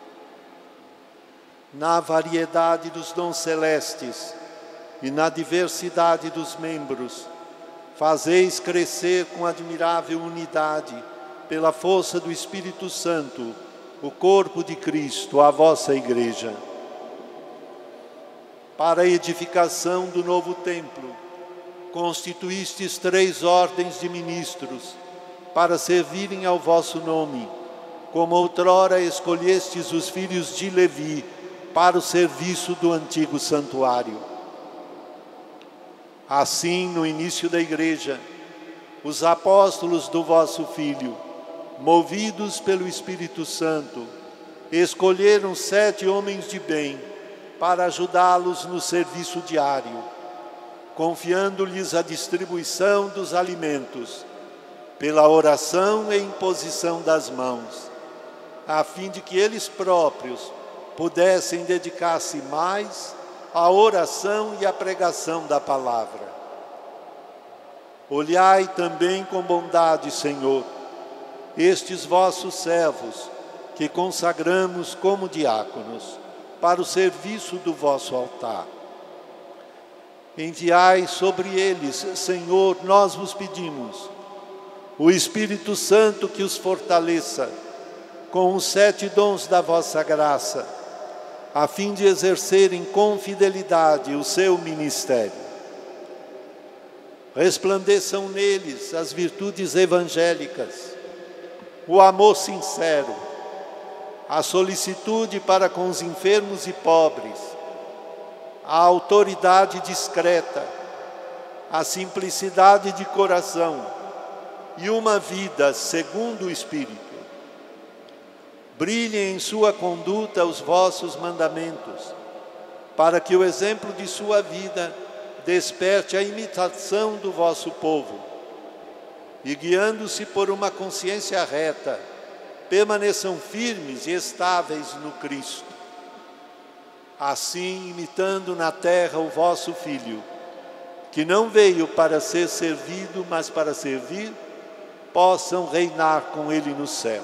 Na variedade dos dons celestes e na diversidade dos membros, fazeis crescer com admirável unidade, pela força do Espírito Santo, o corpo de Cristo, a vossa Igreja. Para a edificação do novo templo constituístes três ordens de ministros para servirem ao vosso nome, como outrora escolhestes os filhos de Levi para o serviço do antigo santuário. Assim, no início da Igreja, os apóstolos do vosso Filho, movidos pelo Espírito Santo, escolheram sete homens de bem para ajudá-los no serviço diário, confiando-lhes a distribuição dos alimentos, pela oração e imposição das mãos, a fim de que eles próprios pudessem dedicar-se mais à oração e à pregação da palavra. Olhai também com bondade, Senhor, estes vossos servos, que consagramos como diáconos, para o serviço do vosso altar. Enviai sobre eles, Senhor, nós vos pedimos, o Espírito Santo que os fortaleça com os sete dons da vossa graça, a fim de exercerem com fidelidade o seu ministério. Resplandeçam neles as virtudes evangélicas, o amor sincero, a solicitude para com os enfermos e pobres, a autoridade discreta, a simplicidade de coração e uma vida segundo o Espírito. Brilhem em sua conduta os vossos mandamentos, para que o exemplo de sua vida desperte a imitação do vosso povo, e guiando-se por uma consciência reta, permaneçam firmes e estáveis no Cristo. Assim, imitando na terra o vosso Filho, que não veio para ser servido, mas para servir, possam reinar com Ele no céu.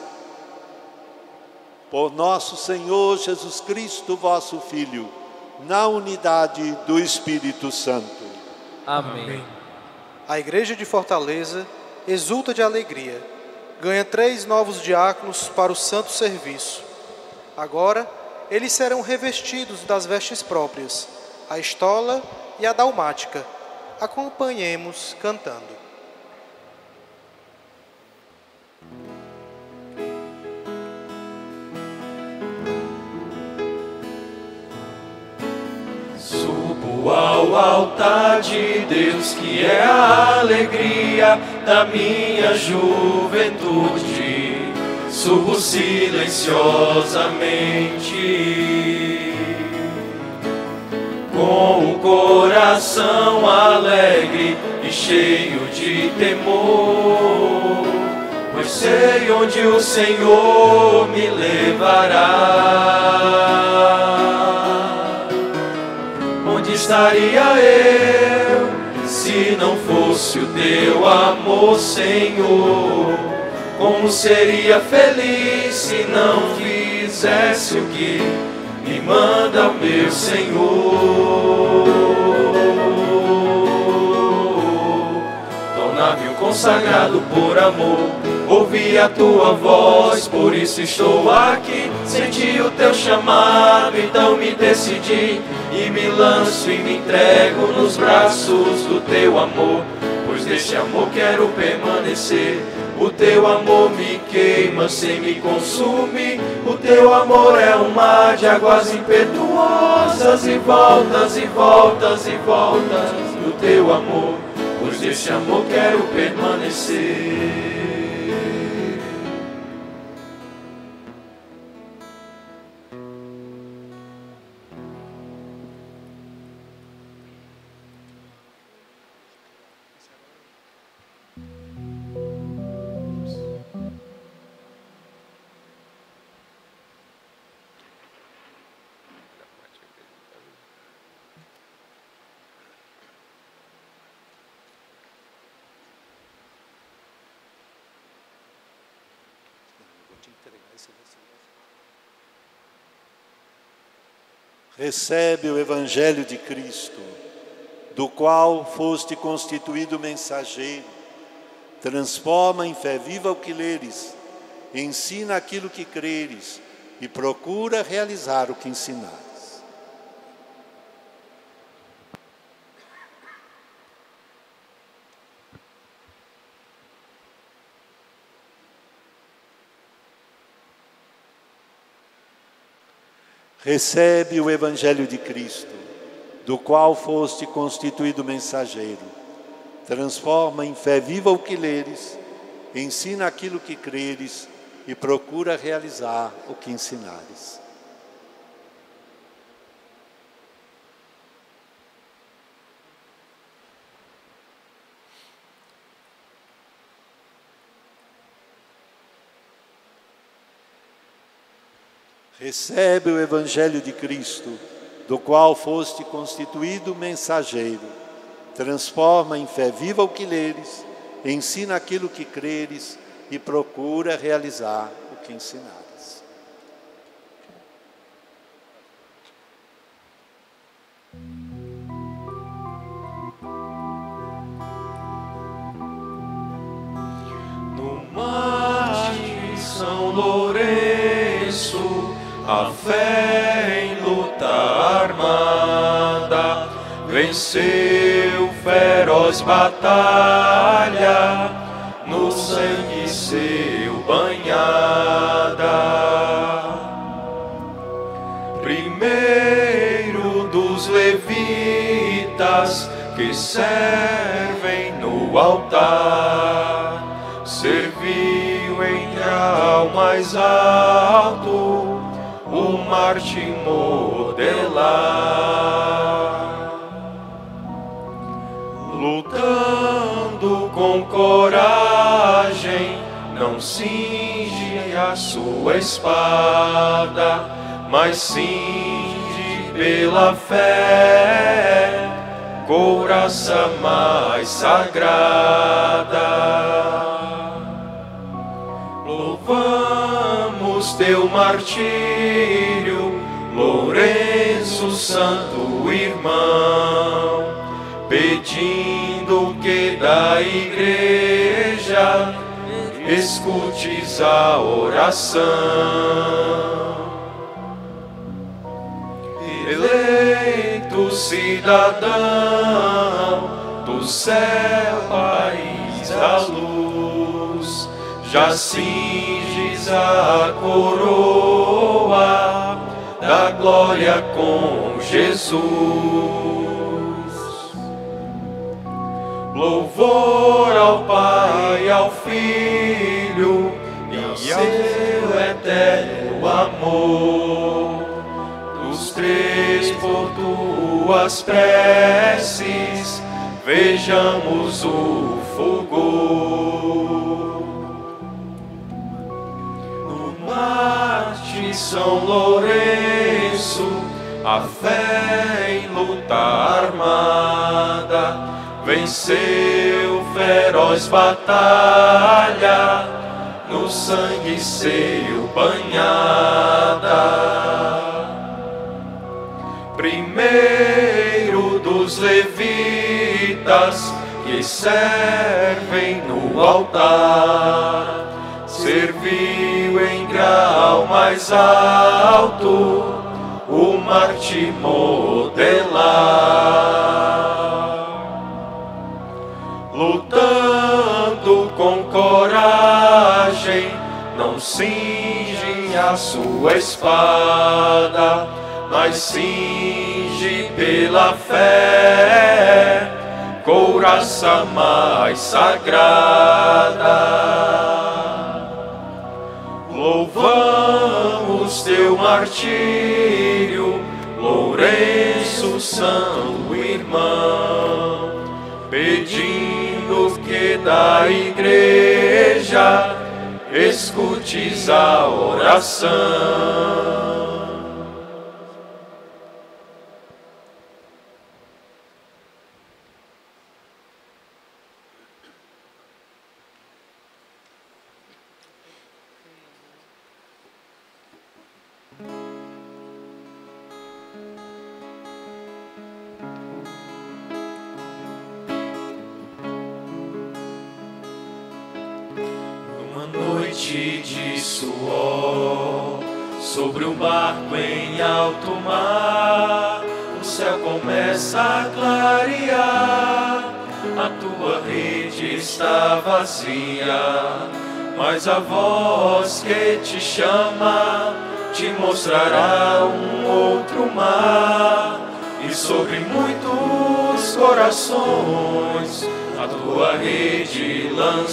Por nosso Senhor Jesus Cristo, vosso Filho, na unidade do Espírito Santo. Amém. A Igreja de Fortaleza exulta de alegria, ganha três novos diáconos para o santo serviço. Agora, eles serão revestidos das vestes próprias, a estola e a dalmática. Acompanhemos cantando. Subo ao altar de Deus, que é a alegria da minha juventude. Subo silenciosamente, com o coração alegre e cheio de temor, pois sei onde o Senhor me levará. Onde estaria eu se não fosse o teu amor, Senhor? Como seria feliz se não fizesse o que me manda o meu Senhor? Tornar-me um consagrado por amor, ouvi a tua voz, por isso estou aqui. Senti o teu chamado, então me decidi e me lanço e me entrego nos braços do teu amor, pois deste amor quero permanecer. O teu amor me queima sem me consumir. O teu amor é um mar de águas impetuosas, e voltas e voltas e voltas do teu amor, pois deste amor quero permanecer. Recebe o Evangelho de Cristo, do qual foste constituído mensageiro. Transforma em fé viva o que leres, ensina aquilo que creres e procura realizar o que ensinares. Recebe o Evangelho de Cristo, do qual foste constituído mensageiro. Transforma em fé viva o que leres, ensina aquilo que creres e procura realizar o que ensinares. Recebe o Evangelho de Cristo, do qual foste constituído mensageiro. Transforma em fé viva o que leres, ensina aquilo que creres e procura realizar o que ensinares. No mar de São Lourenço, a fé em luta armada venceu feroz batalha, no sangue seu banhada. Primeiro dos levitas que servem no altar, serviu em grau mais alto o Marte modelar, lutando com coragem, não cinge a sua espada, mas cinge pela fé, couraça mais sagrada. Louvamos teu martírio, Lourenço, santo irmão, pedindo que da igreja escutes a oração. Eleito cidadão do céu, país da luz, já cinges a coroa da glória com Jesus. Louvor ao Pai, ao Filho e ao seu eterno amor. Dos três por tuas preces vejamos o fulgor. No Marte São Lourenço, a fé em luta armada venceu feroz batalha, no sangue seu banhada. Primeiro dos levitas que servem no altar, serviu em grau mais alto o Marte modelar, lutando com coragem, não cinge a sua espada, mas cinge pela fé, couraça mais sagrada. Louvamos teu martírio, Lourenço, santo irmão, pedindo que da igreja escutes a oração. Noite de suor, sobre um barco em alto mar, o céu começa a clarear, a tua rede está vazia, mas a voz que te chama te mostrará um outro mar, e sobre muitos corações a tua rede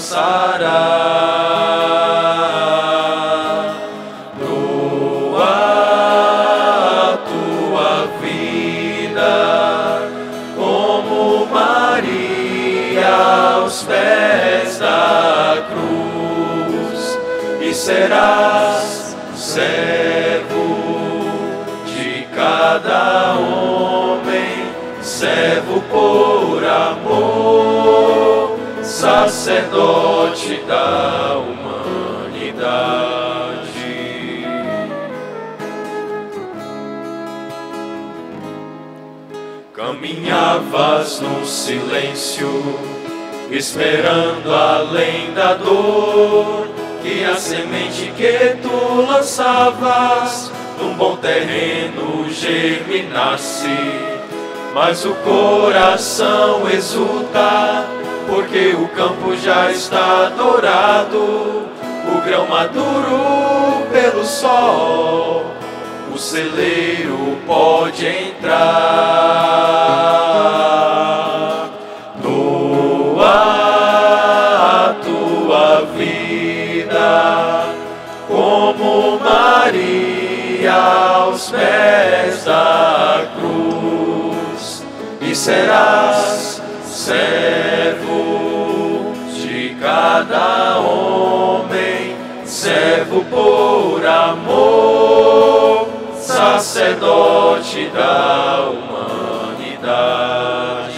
lançará. Doa a tua vida como Maria aos pés da cruz, e serás servo de cada homem, servo por amor, sacerdote da humanidade. Caminhavas no silêncio, esperando além da dor, que a semente que tu lançavas num bom terreno germinasse. Mas o coração exulta, porque o campo já está dourado, o grão maduro pelo sol, o celeiro pode entrar. Doa a tua vida como Maria aos pés da cruz, e serás servo de cada homem, servo por amor, sacerdote da humanidade.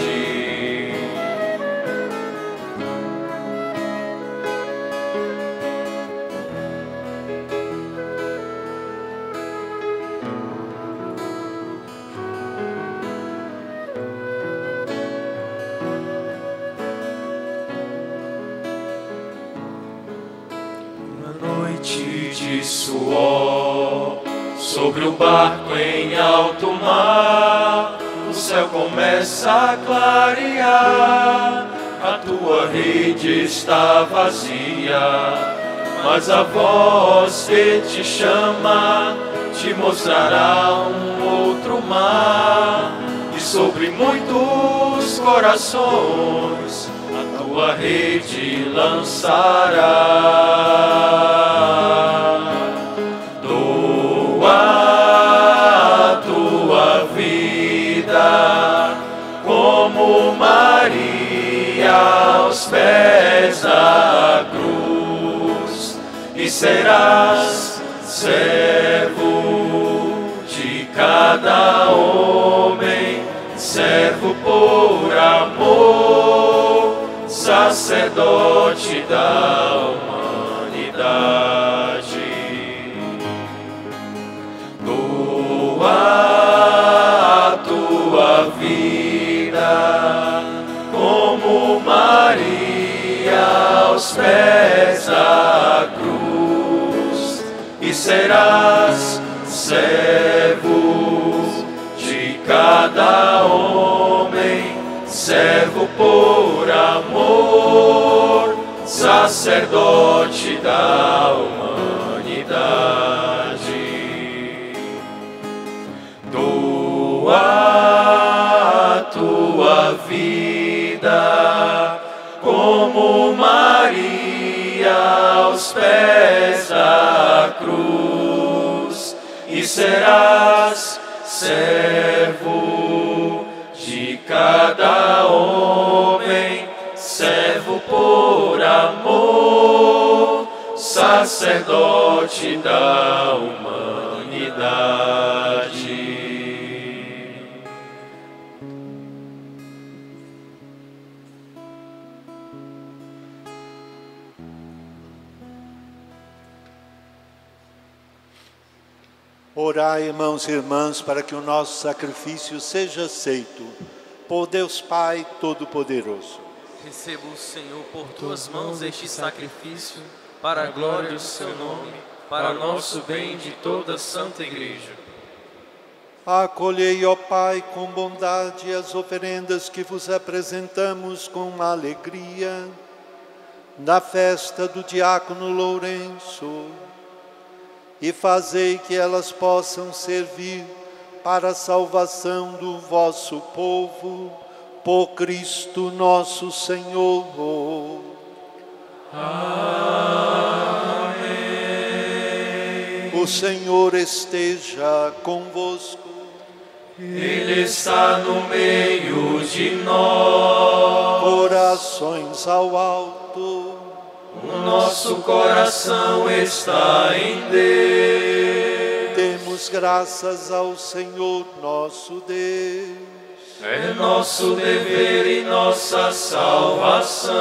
De suor sobre o barco em alto mar, o céu começa a clarear, a tua rede está vazia, mas a voz que te chama te mostrará um outro mar, e sobre muitos corações a tua rede lançará. Como Maria aos pés da cruz, e serás servo de cada homem, servo por amor, sacerdote da humanidade. Doa a tua vida como Maria aos pés da cruz, e serás servo de cada homem, servo por amor, sacerdote da humanidade. Doa a tua vida como Maria aos pés da cruz, e serás servo de cada homem, servo por amor, sacerdote da humanidade. Orai, irmãos e irmãs, para que o nosso sacrifício seja aceito por Deus Pai Todo-Poderoso. Receba o Senhor por tuas mãos este sacrifício, para a glória do seu nome, para nosso bem de toda a Santa Igreja. Acolhei, ó Pai, com bondade as oferendas que vos apresentamos com alegria na festa do diácono Lourenço, e fazei que elas possam servir para a salvação do vosso povo, por Cristo nosso Senhor. Amém. O Senhor esteja convosco. Ele está no meio de nós. Corações ao alto. O nosso coração está em Deus. Demos graças ao Senhor nosso Deus. É nosso dever e nossa salvação.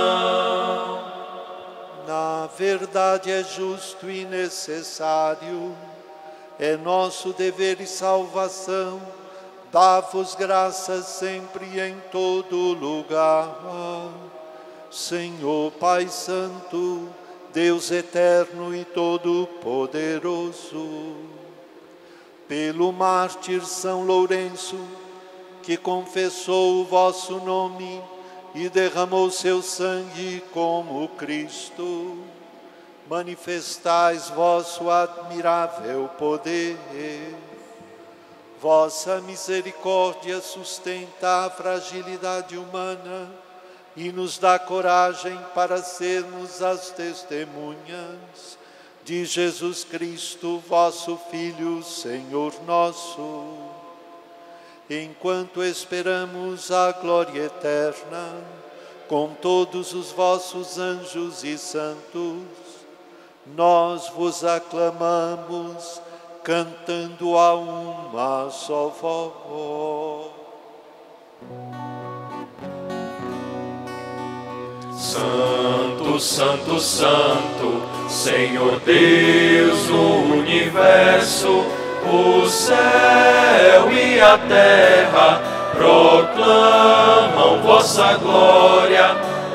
Na verdade é justo e necessário, é nosso dever e salvação, dar-vos graças sempre e em todo lugar. Senhor Pai Santo, Deus eterno e todo-poderoso, pelo mártir São Lourenço, que confessou o vosso nome e derramou seu sangue como Cristo, manifestais vosso admirável poder. Vossa misericórdia sustenta a fragilidade humana e nos dá coragem para sermos as testemunhas de Jesus Cristo, vosso Filho, Senhor nosso. Enquanto esperamos a glória eterna, com todos os vossos anjos e santos, nós vos aclamamos, cantando a uma só voz. Santo, Santo, Santo, Senhor Deus do universo, o céu e a terra proclamam vossa glória.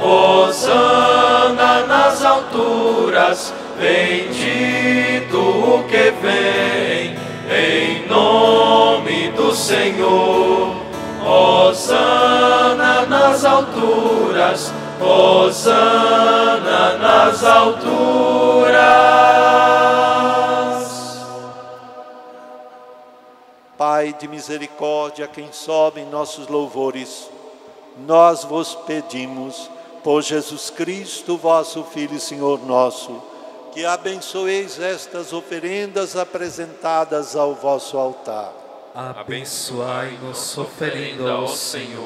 Hosana nas alturas, bendito o que vem em nome do Senhor. Hosana nas alturas, hosana nas alturas. Pai de misericórdia, quem sobe em nossos louvores, nós vos pedimos, por Jesus Cristo, vosso Filho e Senhor nosso, que abençoeis estas oferendas apresentadas ao vosso altar. Abençoai-nos oferenda ao Senhor.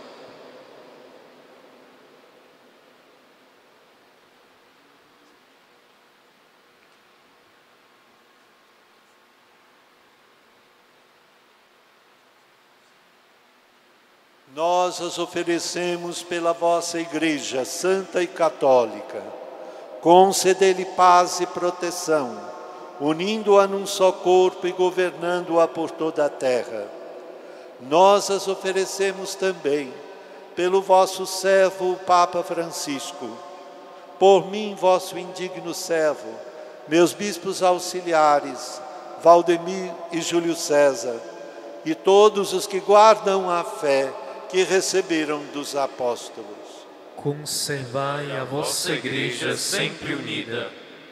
Nós as oferecemos pela vossa Igreja Santa e Católica. Concedei-lhe paz e proteção, unindo-a num só corpo e governando-a por toda a terra. Nós as oferecemos também pelo vosso servo, o Papa Francisco, por mim, vosso indigno servo, meus bispos auxiliares, Valdemir e Júlio César, e todos os que guardam a fé que receberam dos apóstolos. Conservai a vossa Igreja sempre unida.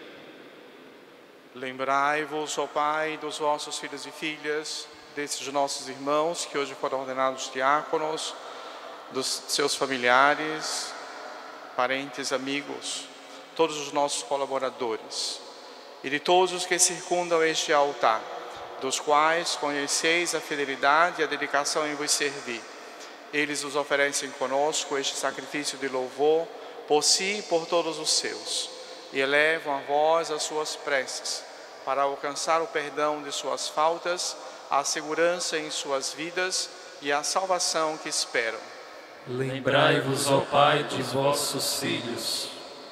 Lembrai-vos, ó Pai, dos vossos filhos e filhas, desses nossos irmãos que hoje foram ordenados diáconos, dos seus familiares, parentes, amigos, todos os nossos colaboradores, e de todos os que circundam este altar, dos quais conheceis a fidelidade e a dedicação em vos servir. Eles os oferecem conosco este sacrifício de louvor, por si e por todos os seus, e elevam a vós as suas preces, para alcançar o perdão de suas faltas, a segurança em suas vidas e a salvação que esperam. Lembrai-vos, ó Pai, de vossos filhos.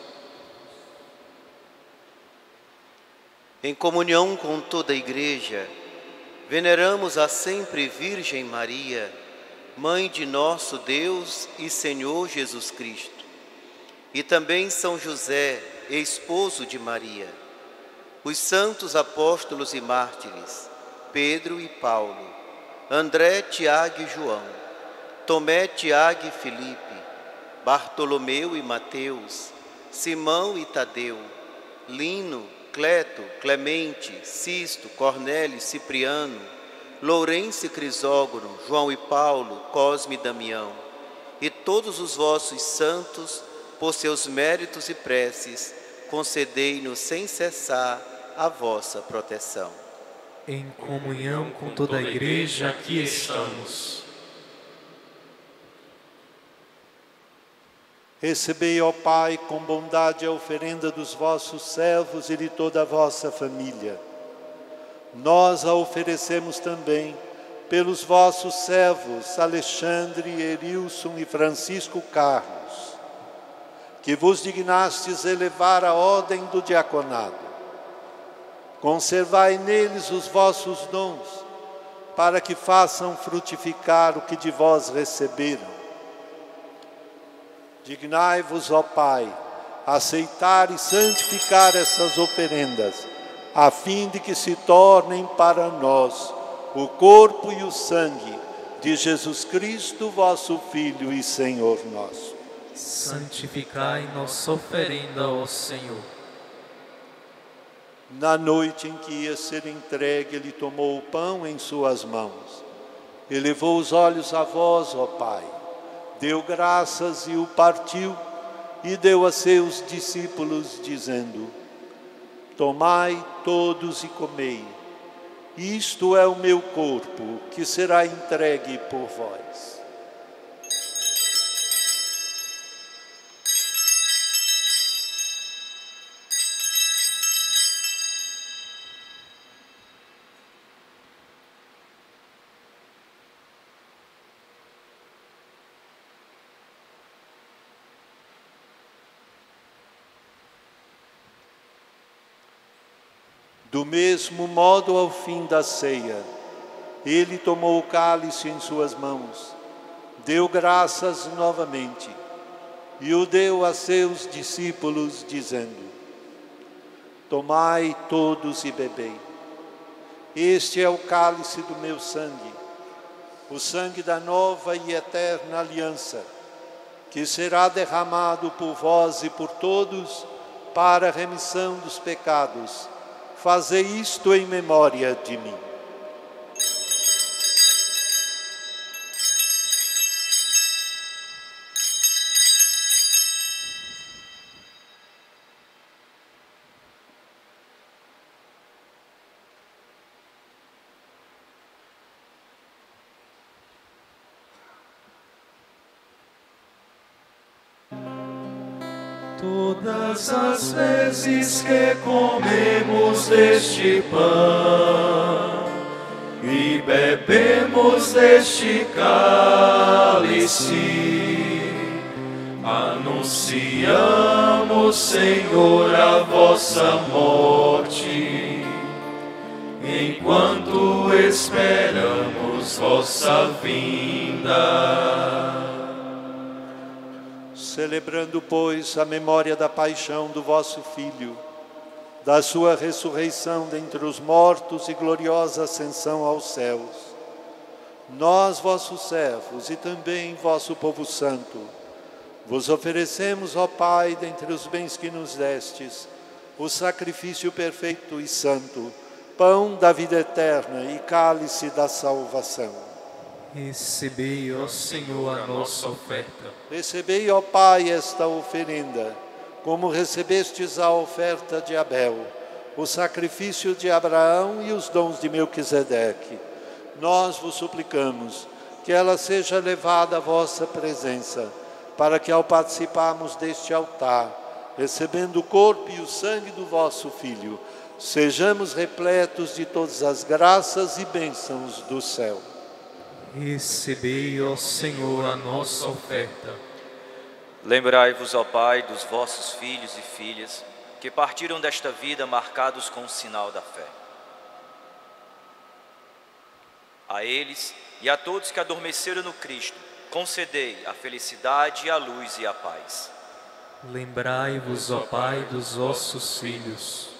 Em comunhão com toda a Igreja, veneramos a sempre Virgem Maria, Mãe de nosso Deus e Senhor Jesus Cristo, e também São José, esposo de Maria, os santos apóstolos e mártires, Pedro e Paulo, André, Tiago e João, Tomé, Tiago e Filipe, Bartolomeu e Mateus, Simão e Tadeu, Lino, Cleto, Clemente, Sisto, Cornélio, Cipriano, Lourenço e Crisógono, João e Paulo, Cosme e Damião, e todos os vossos santos, por seus méritos e preces, concedei-nos sem cessar a vossa proteção. Em comunhão com toda a igreja, aqui estamos. Recebei, ó Pai, com bondade a oferenda dos vossos servos e de toda a vossa família. Nós a oferecemos também pelos vossos servos Alexandre, Erilson e Francisco Carlos, que vos dignastes elevar a ordem do diaconado. Conservai neles os vossos dons, para que façam frutificar o que de vós receberam. Dignai-vos, ó Pai, aceitar e santificar essas oferendas, a fim de que se tornem para nós o corpo e o sangue de Jesus Cristo, vosso Filho e Senhor nosso. Santificai nossa oferenda, ó Senhor. Na noite em que ia ser entregue, ele tomou o pão em suas mãos, elevou os olhos a vós, ó Pai, deu graças e o partiu, e deu a seus discípulos, dizendo: tomai todos e comei, isto é o meu corpo, que será entregue por vós. Do mesmo modo, ao fim da ceia, ele tomou o cálice em suas mãos, deu graças novamente e o deu a seus discípulos, dizendo: tomai todos e bebei. Este é o cálice do meu sangue, o sangue da nova e eterna aliança, que será derramado por vós e por todos para a remissão dos pecados. Fazei isto em memória de mim. Todas as vezes que comemos deste pão e bebemos deste cálice, anunciamos, Senhor, a vossa morte, enquanto esperamos vossa vinda. Celebrando, pois, a memória da paixão do vosso Filho, da sua ressurreição dentre os mortos e gloriosa ascensão aos céus, nós, vossos servos, e também vosso povo santo, vos oferecemos, ó Pai, dentre os bens que nos destes, o sacrifício perfeito e santo, pão da vida eterna e cálice da salvação. Recebei, ó Senhor, a nossa oferta. Recebei, ó Pai, esta oferenda, como recebestes a oferta de Abel, o sacrifício de Abraão e os dons de Melquisedeque. Nós vos suplicamos que ela seja levada à vossa presença, para que ao participarmos deste altar, recebendo o corpo e o sangue do vosso Filho, sejamos repletos de todas as graças e bênçãos do céu. Recebei, ó Senhor, a nossa oferta. Lembrai-vos, ó Pai, dos vossos filhos e filhas, que partiram desta vida marcados com o sinal da fé. A eles e a todos que adormeceram no Cristo, concedei a felicidade, a luz e a paz. Lembrai-vos, ó Pai, dos vossos filhos.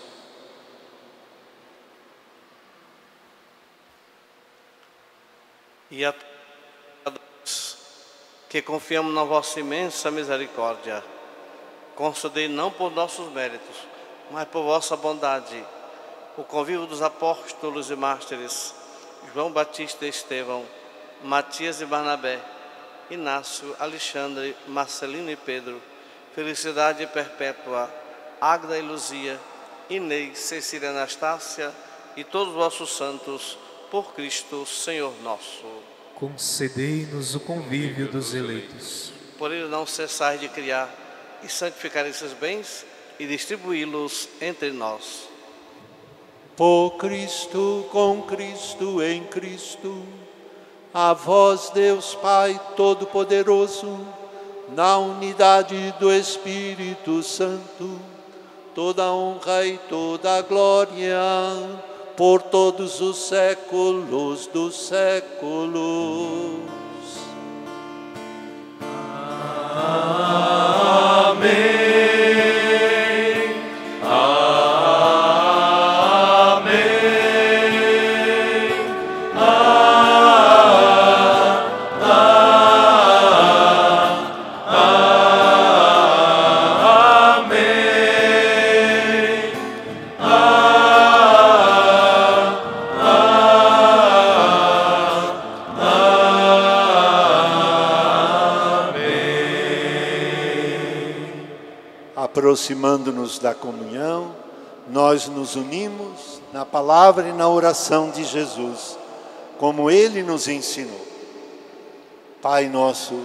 E a todos que confiamos na vossa imensa misericórdia, concedei não por nossos méritos, mas por vossa bondade, o convívio dos apóstolos e mártires, João Batista e Estevão, Matias e Barnabé, Inácio, Alexandre, Marcelino e Pedro, Felicidade Perpétua, Águeda e Luzia, Inês, Cecília, Anastácia e todos os vossos santos, por Cristo, Senhor nosso. Concedei-nos o convívio dos eleitos. Por ele não cessais de criar e santificar esses bens e distribuí-los entre nós. Por Cristo, com Cristo, em Cristo, a vós, Deus Pai Todo-Poderoso, na unidade do Espírito Santo, toda a honra e toda a glória, por todos os séculos dos séculos. Amém. Aproximando-nos da comunhão, nós nos unimos na palavra e na oração de Jesus, como Ele nos ensinou. Pai nosso,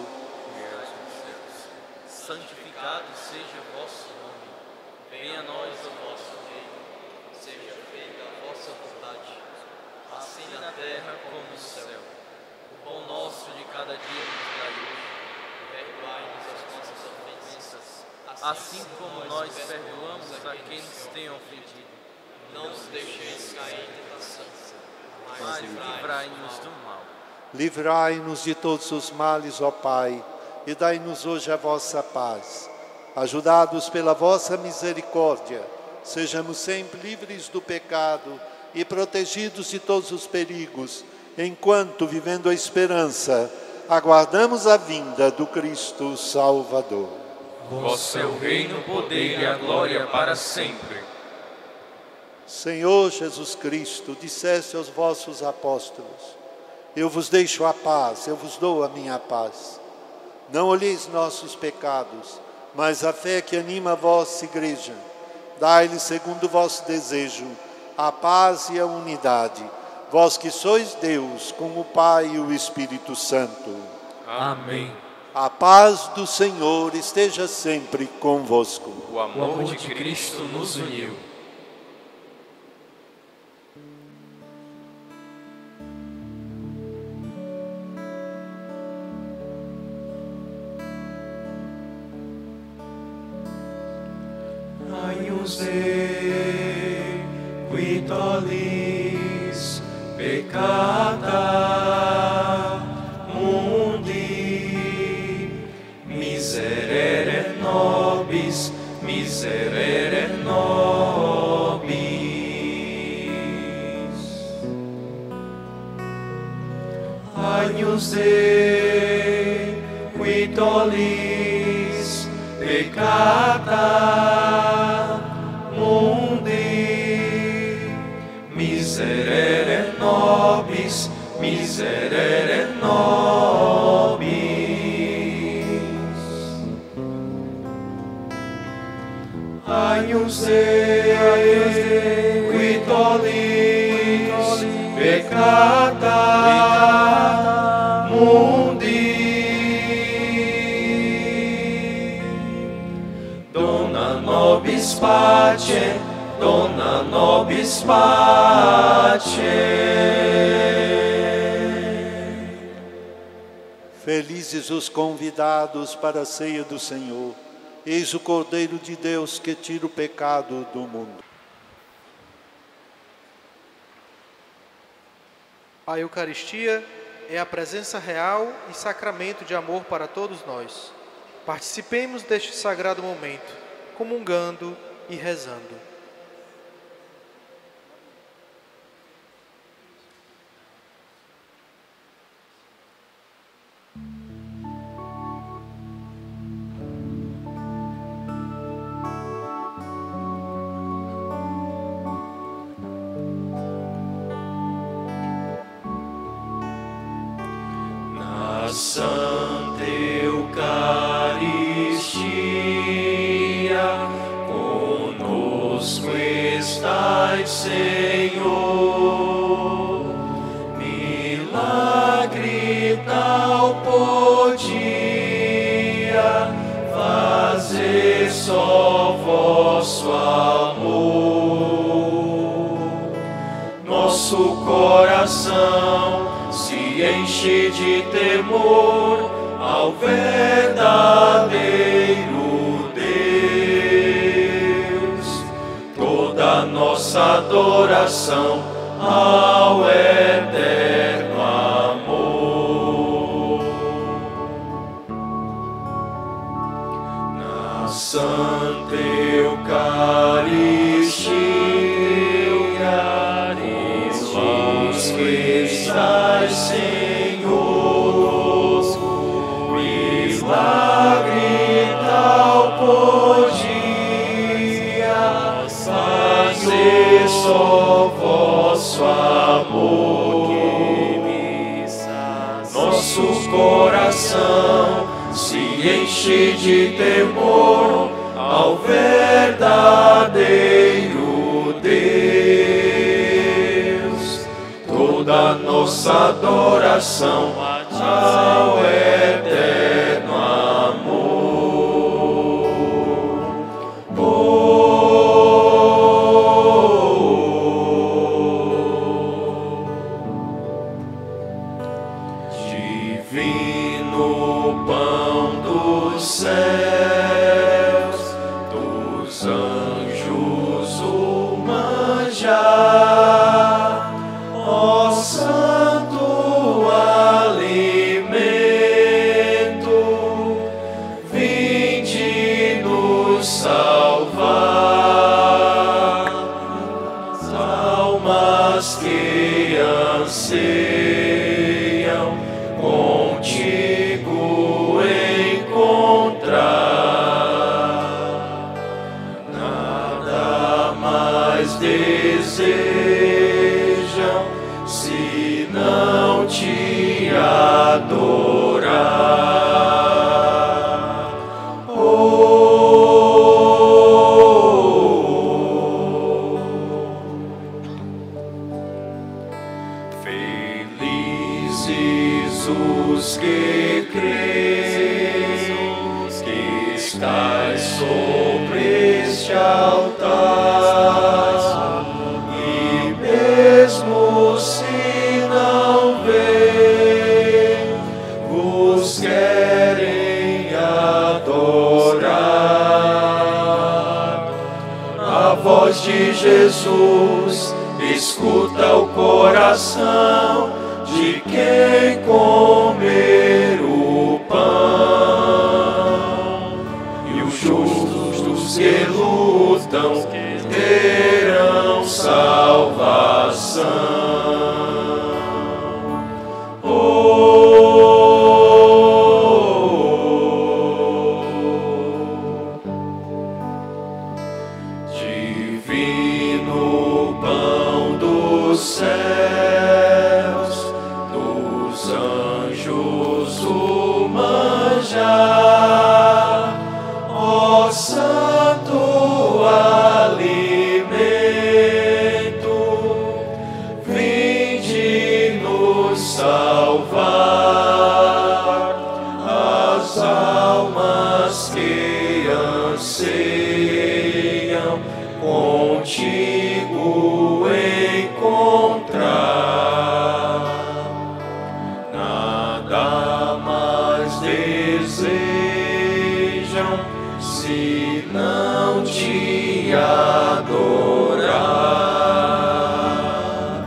santificado seja o vosso nome, venha a nós o vosso reino, seja feita a vossa vontade, assim na terra como no céu. O pão nosso de cada dia nos dai hoje, perdoai-nos as nossas ofensas, assim como nós perdoamos a quem nos tem ofendido. Não nos deixeis cair em tentação, mas livrai-nos do mal. livrai-nos de todos os males, ó Pai, e dai-nos hoje a vossa paz. Ajudados pela vossa misericórdia, sejamos sempre livres do pecado e protegidos de todos os perigos, enquanto, vivendo a esperança, aguardamos a vinda do Cristo Salvador. Vosso é o reino, o poder e a glória para sempre. Senhor Jesus Cristo, disseste aos vossos apóstolos: eu vos deixo a paz, eu vos dou a minha paz. Não olheis nossos pecados, mas a fé que anima a vossa igreja. Dai-lhe, segundo o vosso desejo, a paz e a unidade, vós que sois Deus, com o Pai e o Espírito Santo. Amém. A paz do Senhor esteja sempre convosco. O amor de Cristo nos uniu. Agnus Dei, qui tollis peccata mundi, miserere nobis, miserere nobis. Agnus Dei, qui tollis peccata mundi, miserere nobis, miserere nobis. Agnus Dei, qui tollis peccata mundi, dona nobis pace, dona nobis pace. Felizes os convidados para a ceia do Senhor. Eis o Cordeiro de Deus que tira o pecado do mundo. A Eucaristia é a presença real e sacramento de amor para todos nós. Participemos deste sagrado momento, comungando e rezando. Santa Eucaristia, conosco estais, Senhor. Milagre tal podia fazer só vosso amor. Nosso coração se enche de temor ao verdadeiro Deus. Toda nossa adoração ao eterno amor. Na Santa Eucaristia, conosco estás, Senhor. Milagre tal podia fazer só vosso amor. Nosso coração se enche de temor ao verdadeiro Deus. Toda nossa adoração ao eterno amor. Oh, divino pão dos céus, dos anjos o manjar, ó santo alimento, vinde nos salvar. As almas que anseiam contigo encontrar, nada mais desejam se não te adorar. Oh, felizes os que creem que estás sobre este altar, e mesmo se não vê, vos querem adorar. A voz de Jesus escuta o coração de quem comer o pão, e os justos que lutam terão salvação. Oh, divino pão dos céus, dos anjos o manjar, ó santo alimento, vinde nos salvar. As almas que anseiam contigo encontrar, nada mais desejam se não te adorar.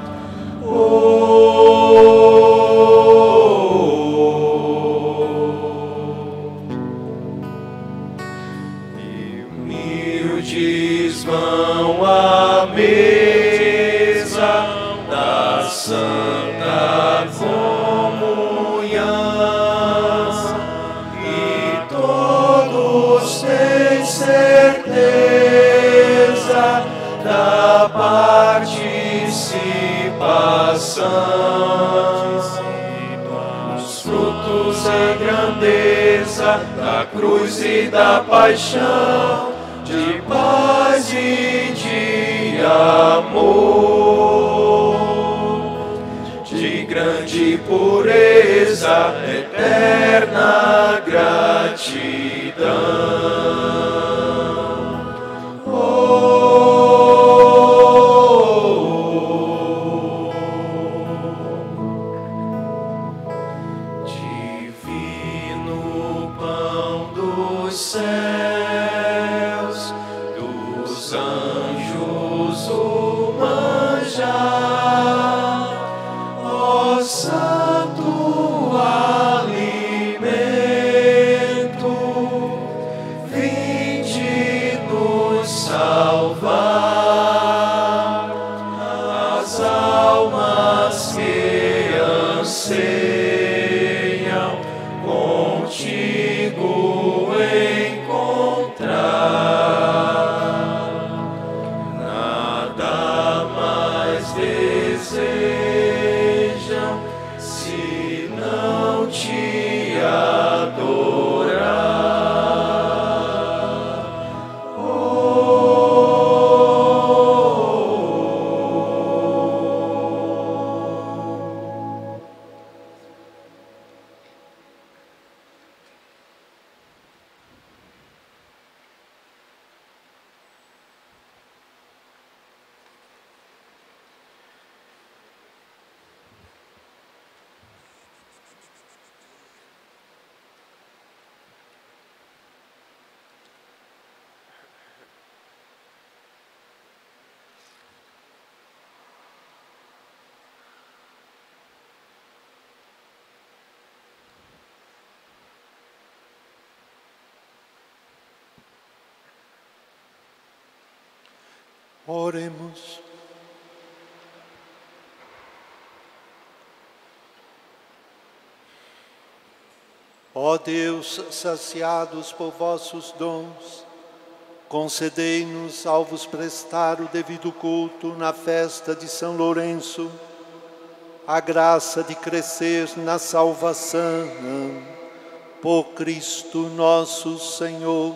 Humildes vão à mesa da Santa Comunhão, e todos têm certeza da participação. Os frutos grandeza da cruz e da paixão, de paz e de amor, de grande pureza, eterna gratidão. Oremos. Ó Deus, saciados por vossos dons, concedei-nos, ao vos prestar o devido culto na festa de São Lourenço, a graça de crescer na salvação, por Cristo nosso Senhor.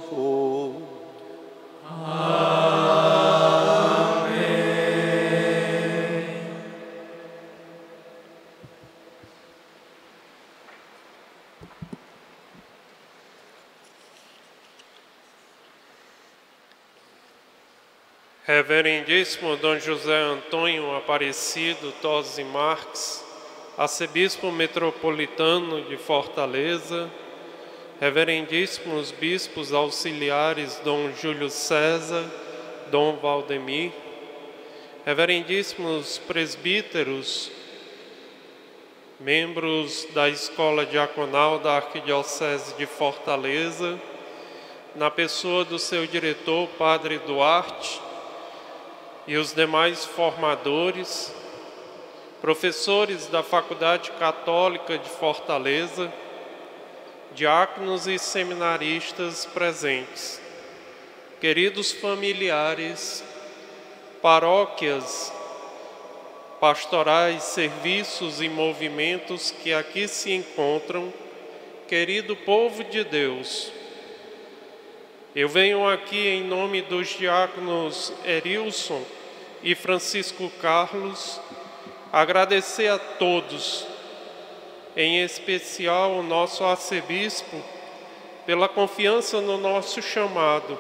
Reverendíssimo Dom José Antônio Aparecido Tosi Marques, arcebispo metropolitano de Fortaleza, reverendíssimos bispos auxiliares Dom Júlio César, Dom Valdemir, reverendíssimos presbíteros, membros da Escola Diaconal da Arquidiocese de Fortaleza, na pessoa do seu diretor, Padre Duarte, e os demais formadores, professores da Faculdade Católica de Fortaleza, diáconos e seminaristas presentes, queridos familiares, paróquias, pastorais, serviços e movimentos que aqui se encontram, querido povo de Deus, eu venho aqui em nome dos diáconos Erilson e Francisco Carlos agradecer a todos, em especial o nosso arcebispo, pela confiança no nosso chamado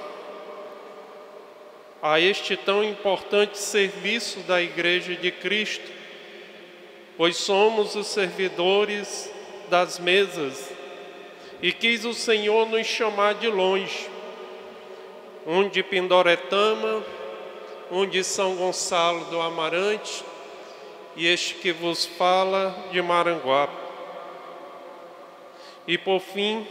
a este tão importante serviço da Igreja de Cristo, pois somos os servidores das mesas e quis o Senhor nos chamar de longe, um de Pindoretama, um de São Gonçalo do Amarante e este que vos fala de Maranguape. E por fim,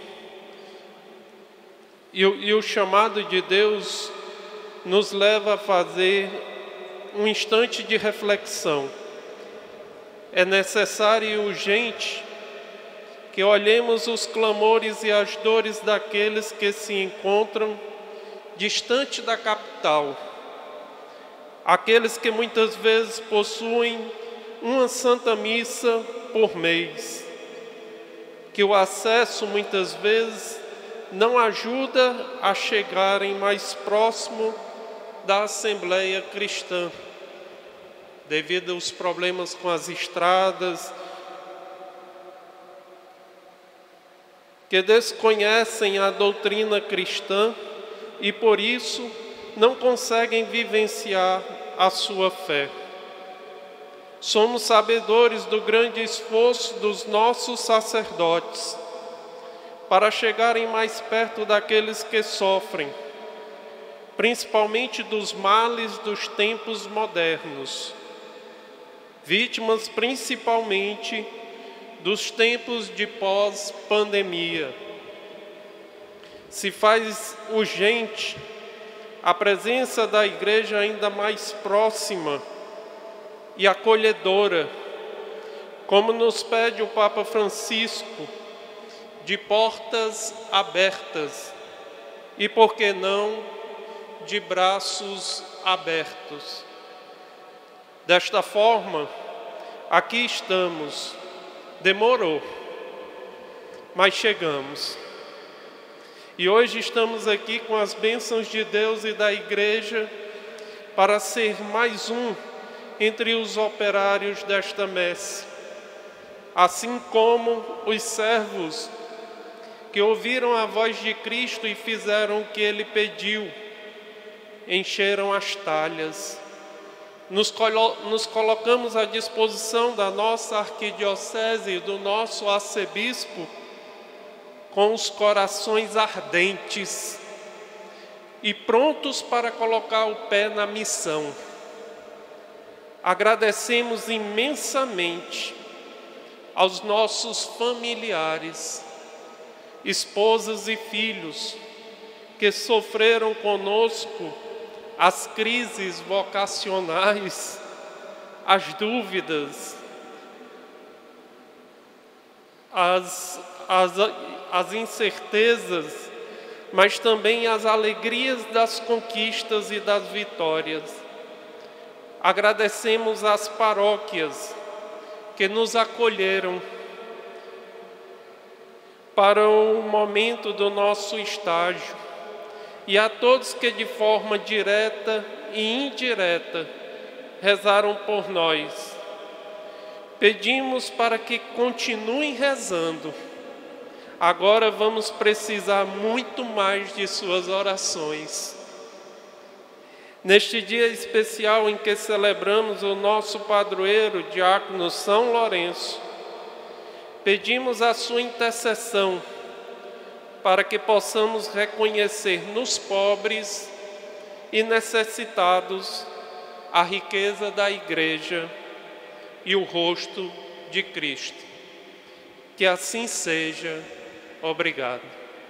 e, e o chamado de Deus nos leva a fazer um instante de reflexão. É necessário e urgente que olhemos os clamores e as dores daqueles que se encontram distante da capital, aqueles que muitas vezes possuem uma Santa Missa por mês, que o acesso muitas vezes não ajuda a chegarem mais próximo da Assembleia Cristã, devido aos problemas com as estradas, que desconhecem a doutrina cristã e por isso não conseguem vivenciar a sua fé. Somos sabedores do grande esforço dos nossos sacerdotes para chegarem mais perto daqueles que sofrem, principalmente dos males dos tempos modernos, vítimas principalmente dos tempos de pós-pandemia. Se faz urgente a presença da Igreja ainda mais próxima e acolhedora, como nos pede o Papa Francisco, de portas abertas e, por que não, de braços abertos. Desta forma, aqui estamos. Demorou, mas chegamos. E hoje estamos aqui com as bênçãos de Deus e da Igreja para ser mais um entre os operários desta messe. Assim como os servos que ouviram a voz de Cristo e fizeram o que Ele pediu, encheram as talhas. Nos, colo nos colocamos à disposição da nossa arquidiocese e do nosso arcebispo com os corações ardentes e prontos para colocar o pé na missão. Agradecemos imensamente aos nossos familiares, esposas e filhos que sofreram conosco as crises vocacionais, as dúvidas, as, as, as incertezas, mas também as alegrias das conquistas e das vitórias. Agradecemos às paróquias que nos acolheram para o momento do nosso estágio, e a todos que de forma direta e indireta rezaram por nós. Pedimos para que continuem rezando. Agora vamos precisar muito mais de suas orações. Neste dia especial em que celebramos o nosso padroeiro, diácono São Lourenço, pedimos a sua intercessão para que possamos reconhecer nos pobres e necessitados a riqueza da Igreja e o rosto de Cristo. Que assim seja. Obrigado.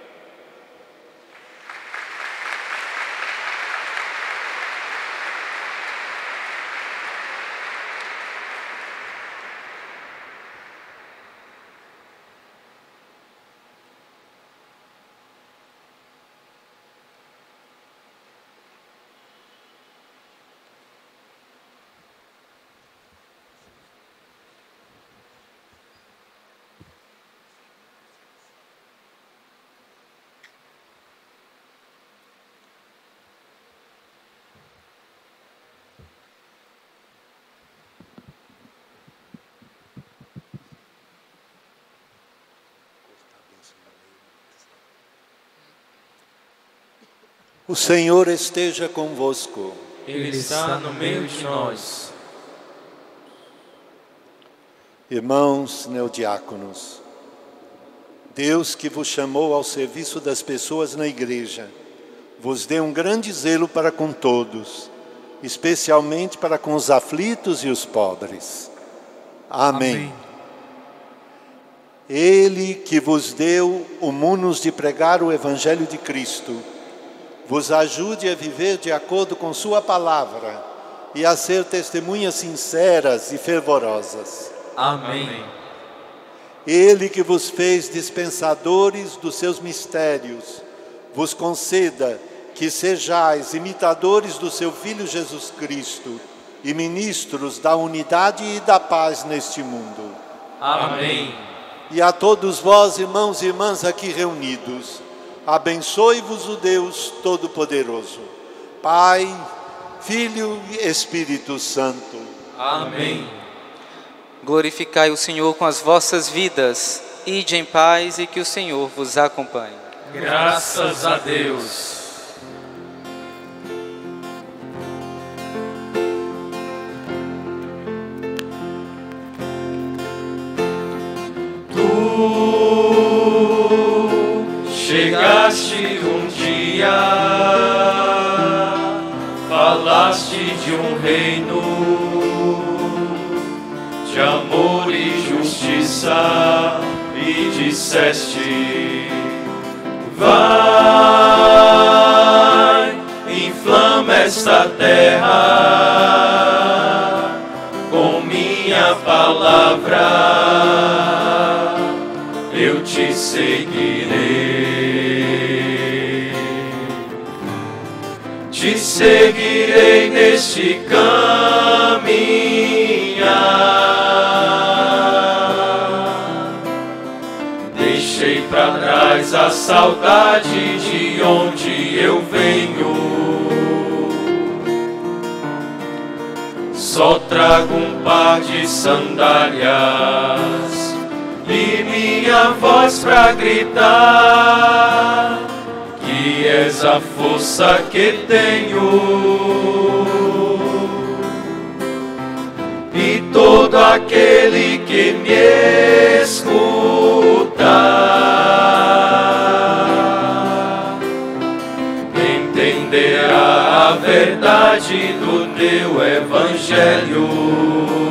O Senhor esteja convosco. Ele está no meio de nós. Irmãos neodiáconos, Deus que vos chamou ao serviço das pessoas na igreja, vos dê um grande zelo para com todos, especialmente para com os aflitos e os pobres. Amém. Amém. Ele que vos deu o munus de pregar o Evangelho de Cristo, vos ajude a viver de acordo com sua palavra e a ser testemunhas sinceras e fervorosas. Amém. Ele que vos fez dispensadores dos seus mistérios, vos conceda que sejais imitadores do seu Filho Jesus Cristo e ministros da unidade e da paz neste mundo. Amém. e a todos vós, irmãos e irmãs aqui reunidos, abençoe-vos o Deus Todo-Poderoso, Pai, Filho e Espírito Santo. Amém. Glorificai o Senhor com as vossas vidas. Ide em paz e que o Senhor vos acompanhe. Graças a Deus. Chegaste um dia, falaste de um reino de amor e justiça e disseste: vai, inflama esta terra com minha palavra, eu te seguirei. Te seguirei neste caminhar. Deixei para trás a saudade de onde eu venho. Só trago um par de sandálias e minha voz pra gritar que és a força que tenho, e todo aquele que me escuta entenderá a verdade do teu evangelho.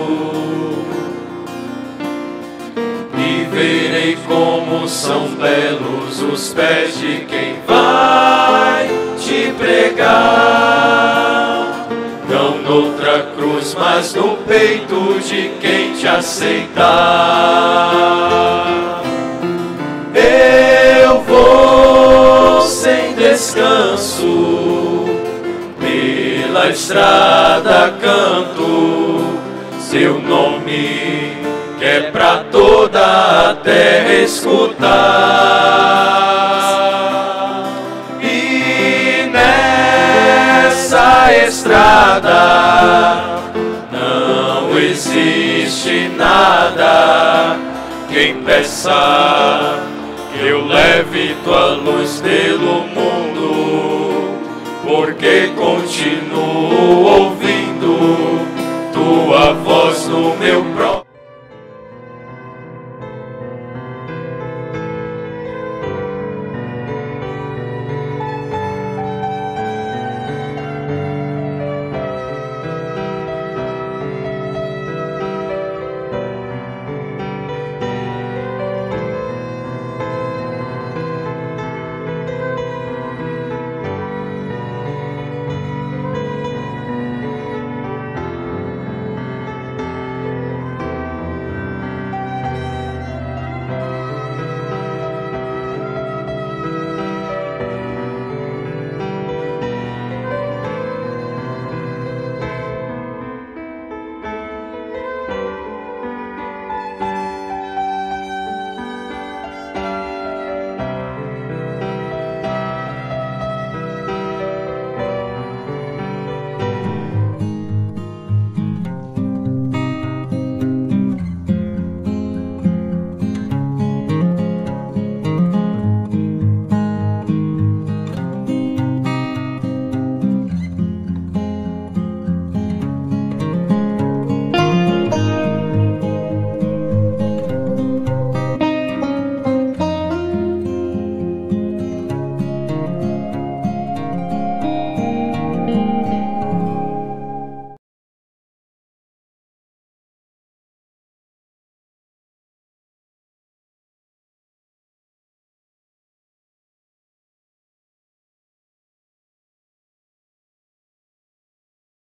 Verei como são belos os pés de quem vai te pregar, não noutra cruz, mas no peito de quem te aceitar. Eu vou sem descanso, pela estrada canto seu nome, que é pra toda a terra escutar. E nessa estrada não existe nada que impeça que eu leve tua luz pelo mundo, porque continuo ouvindo tua voz no meu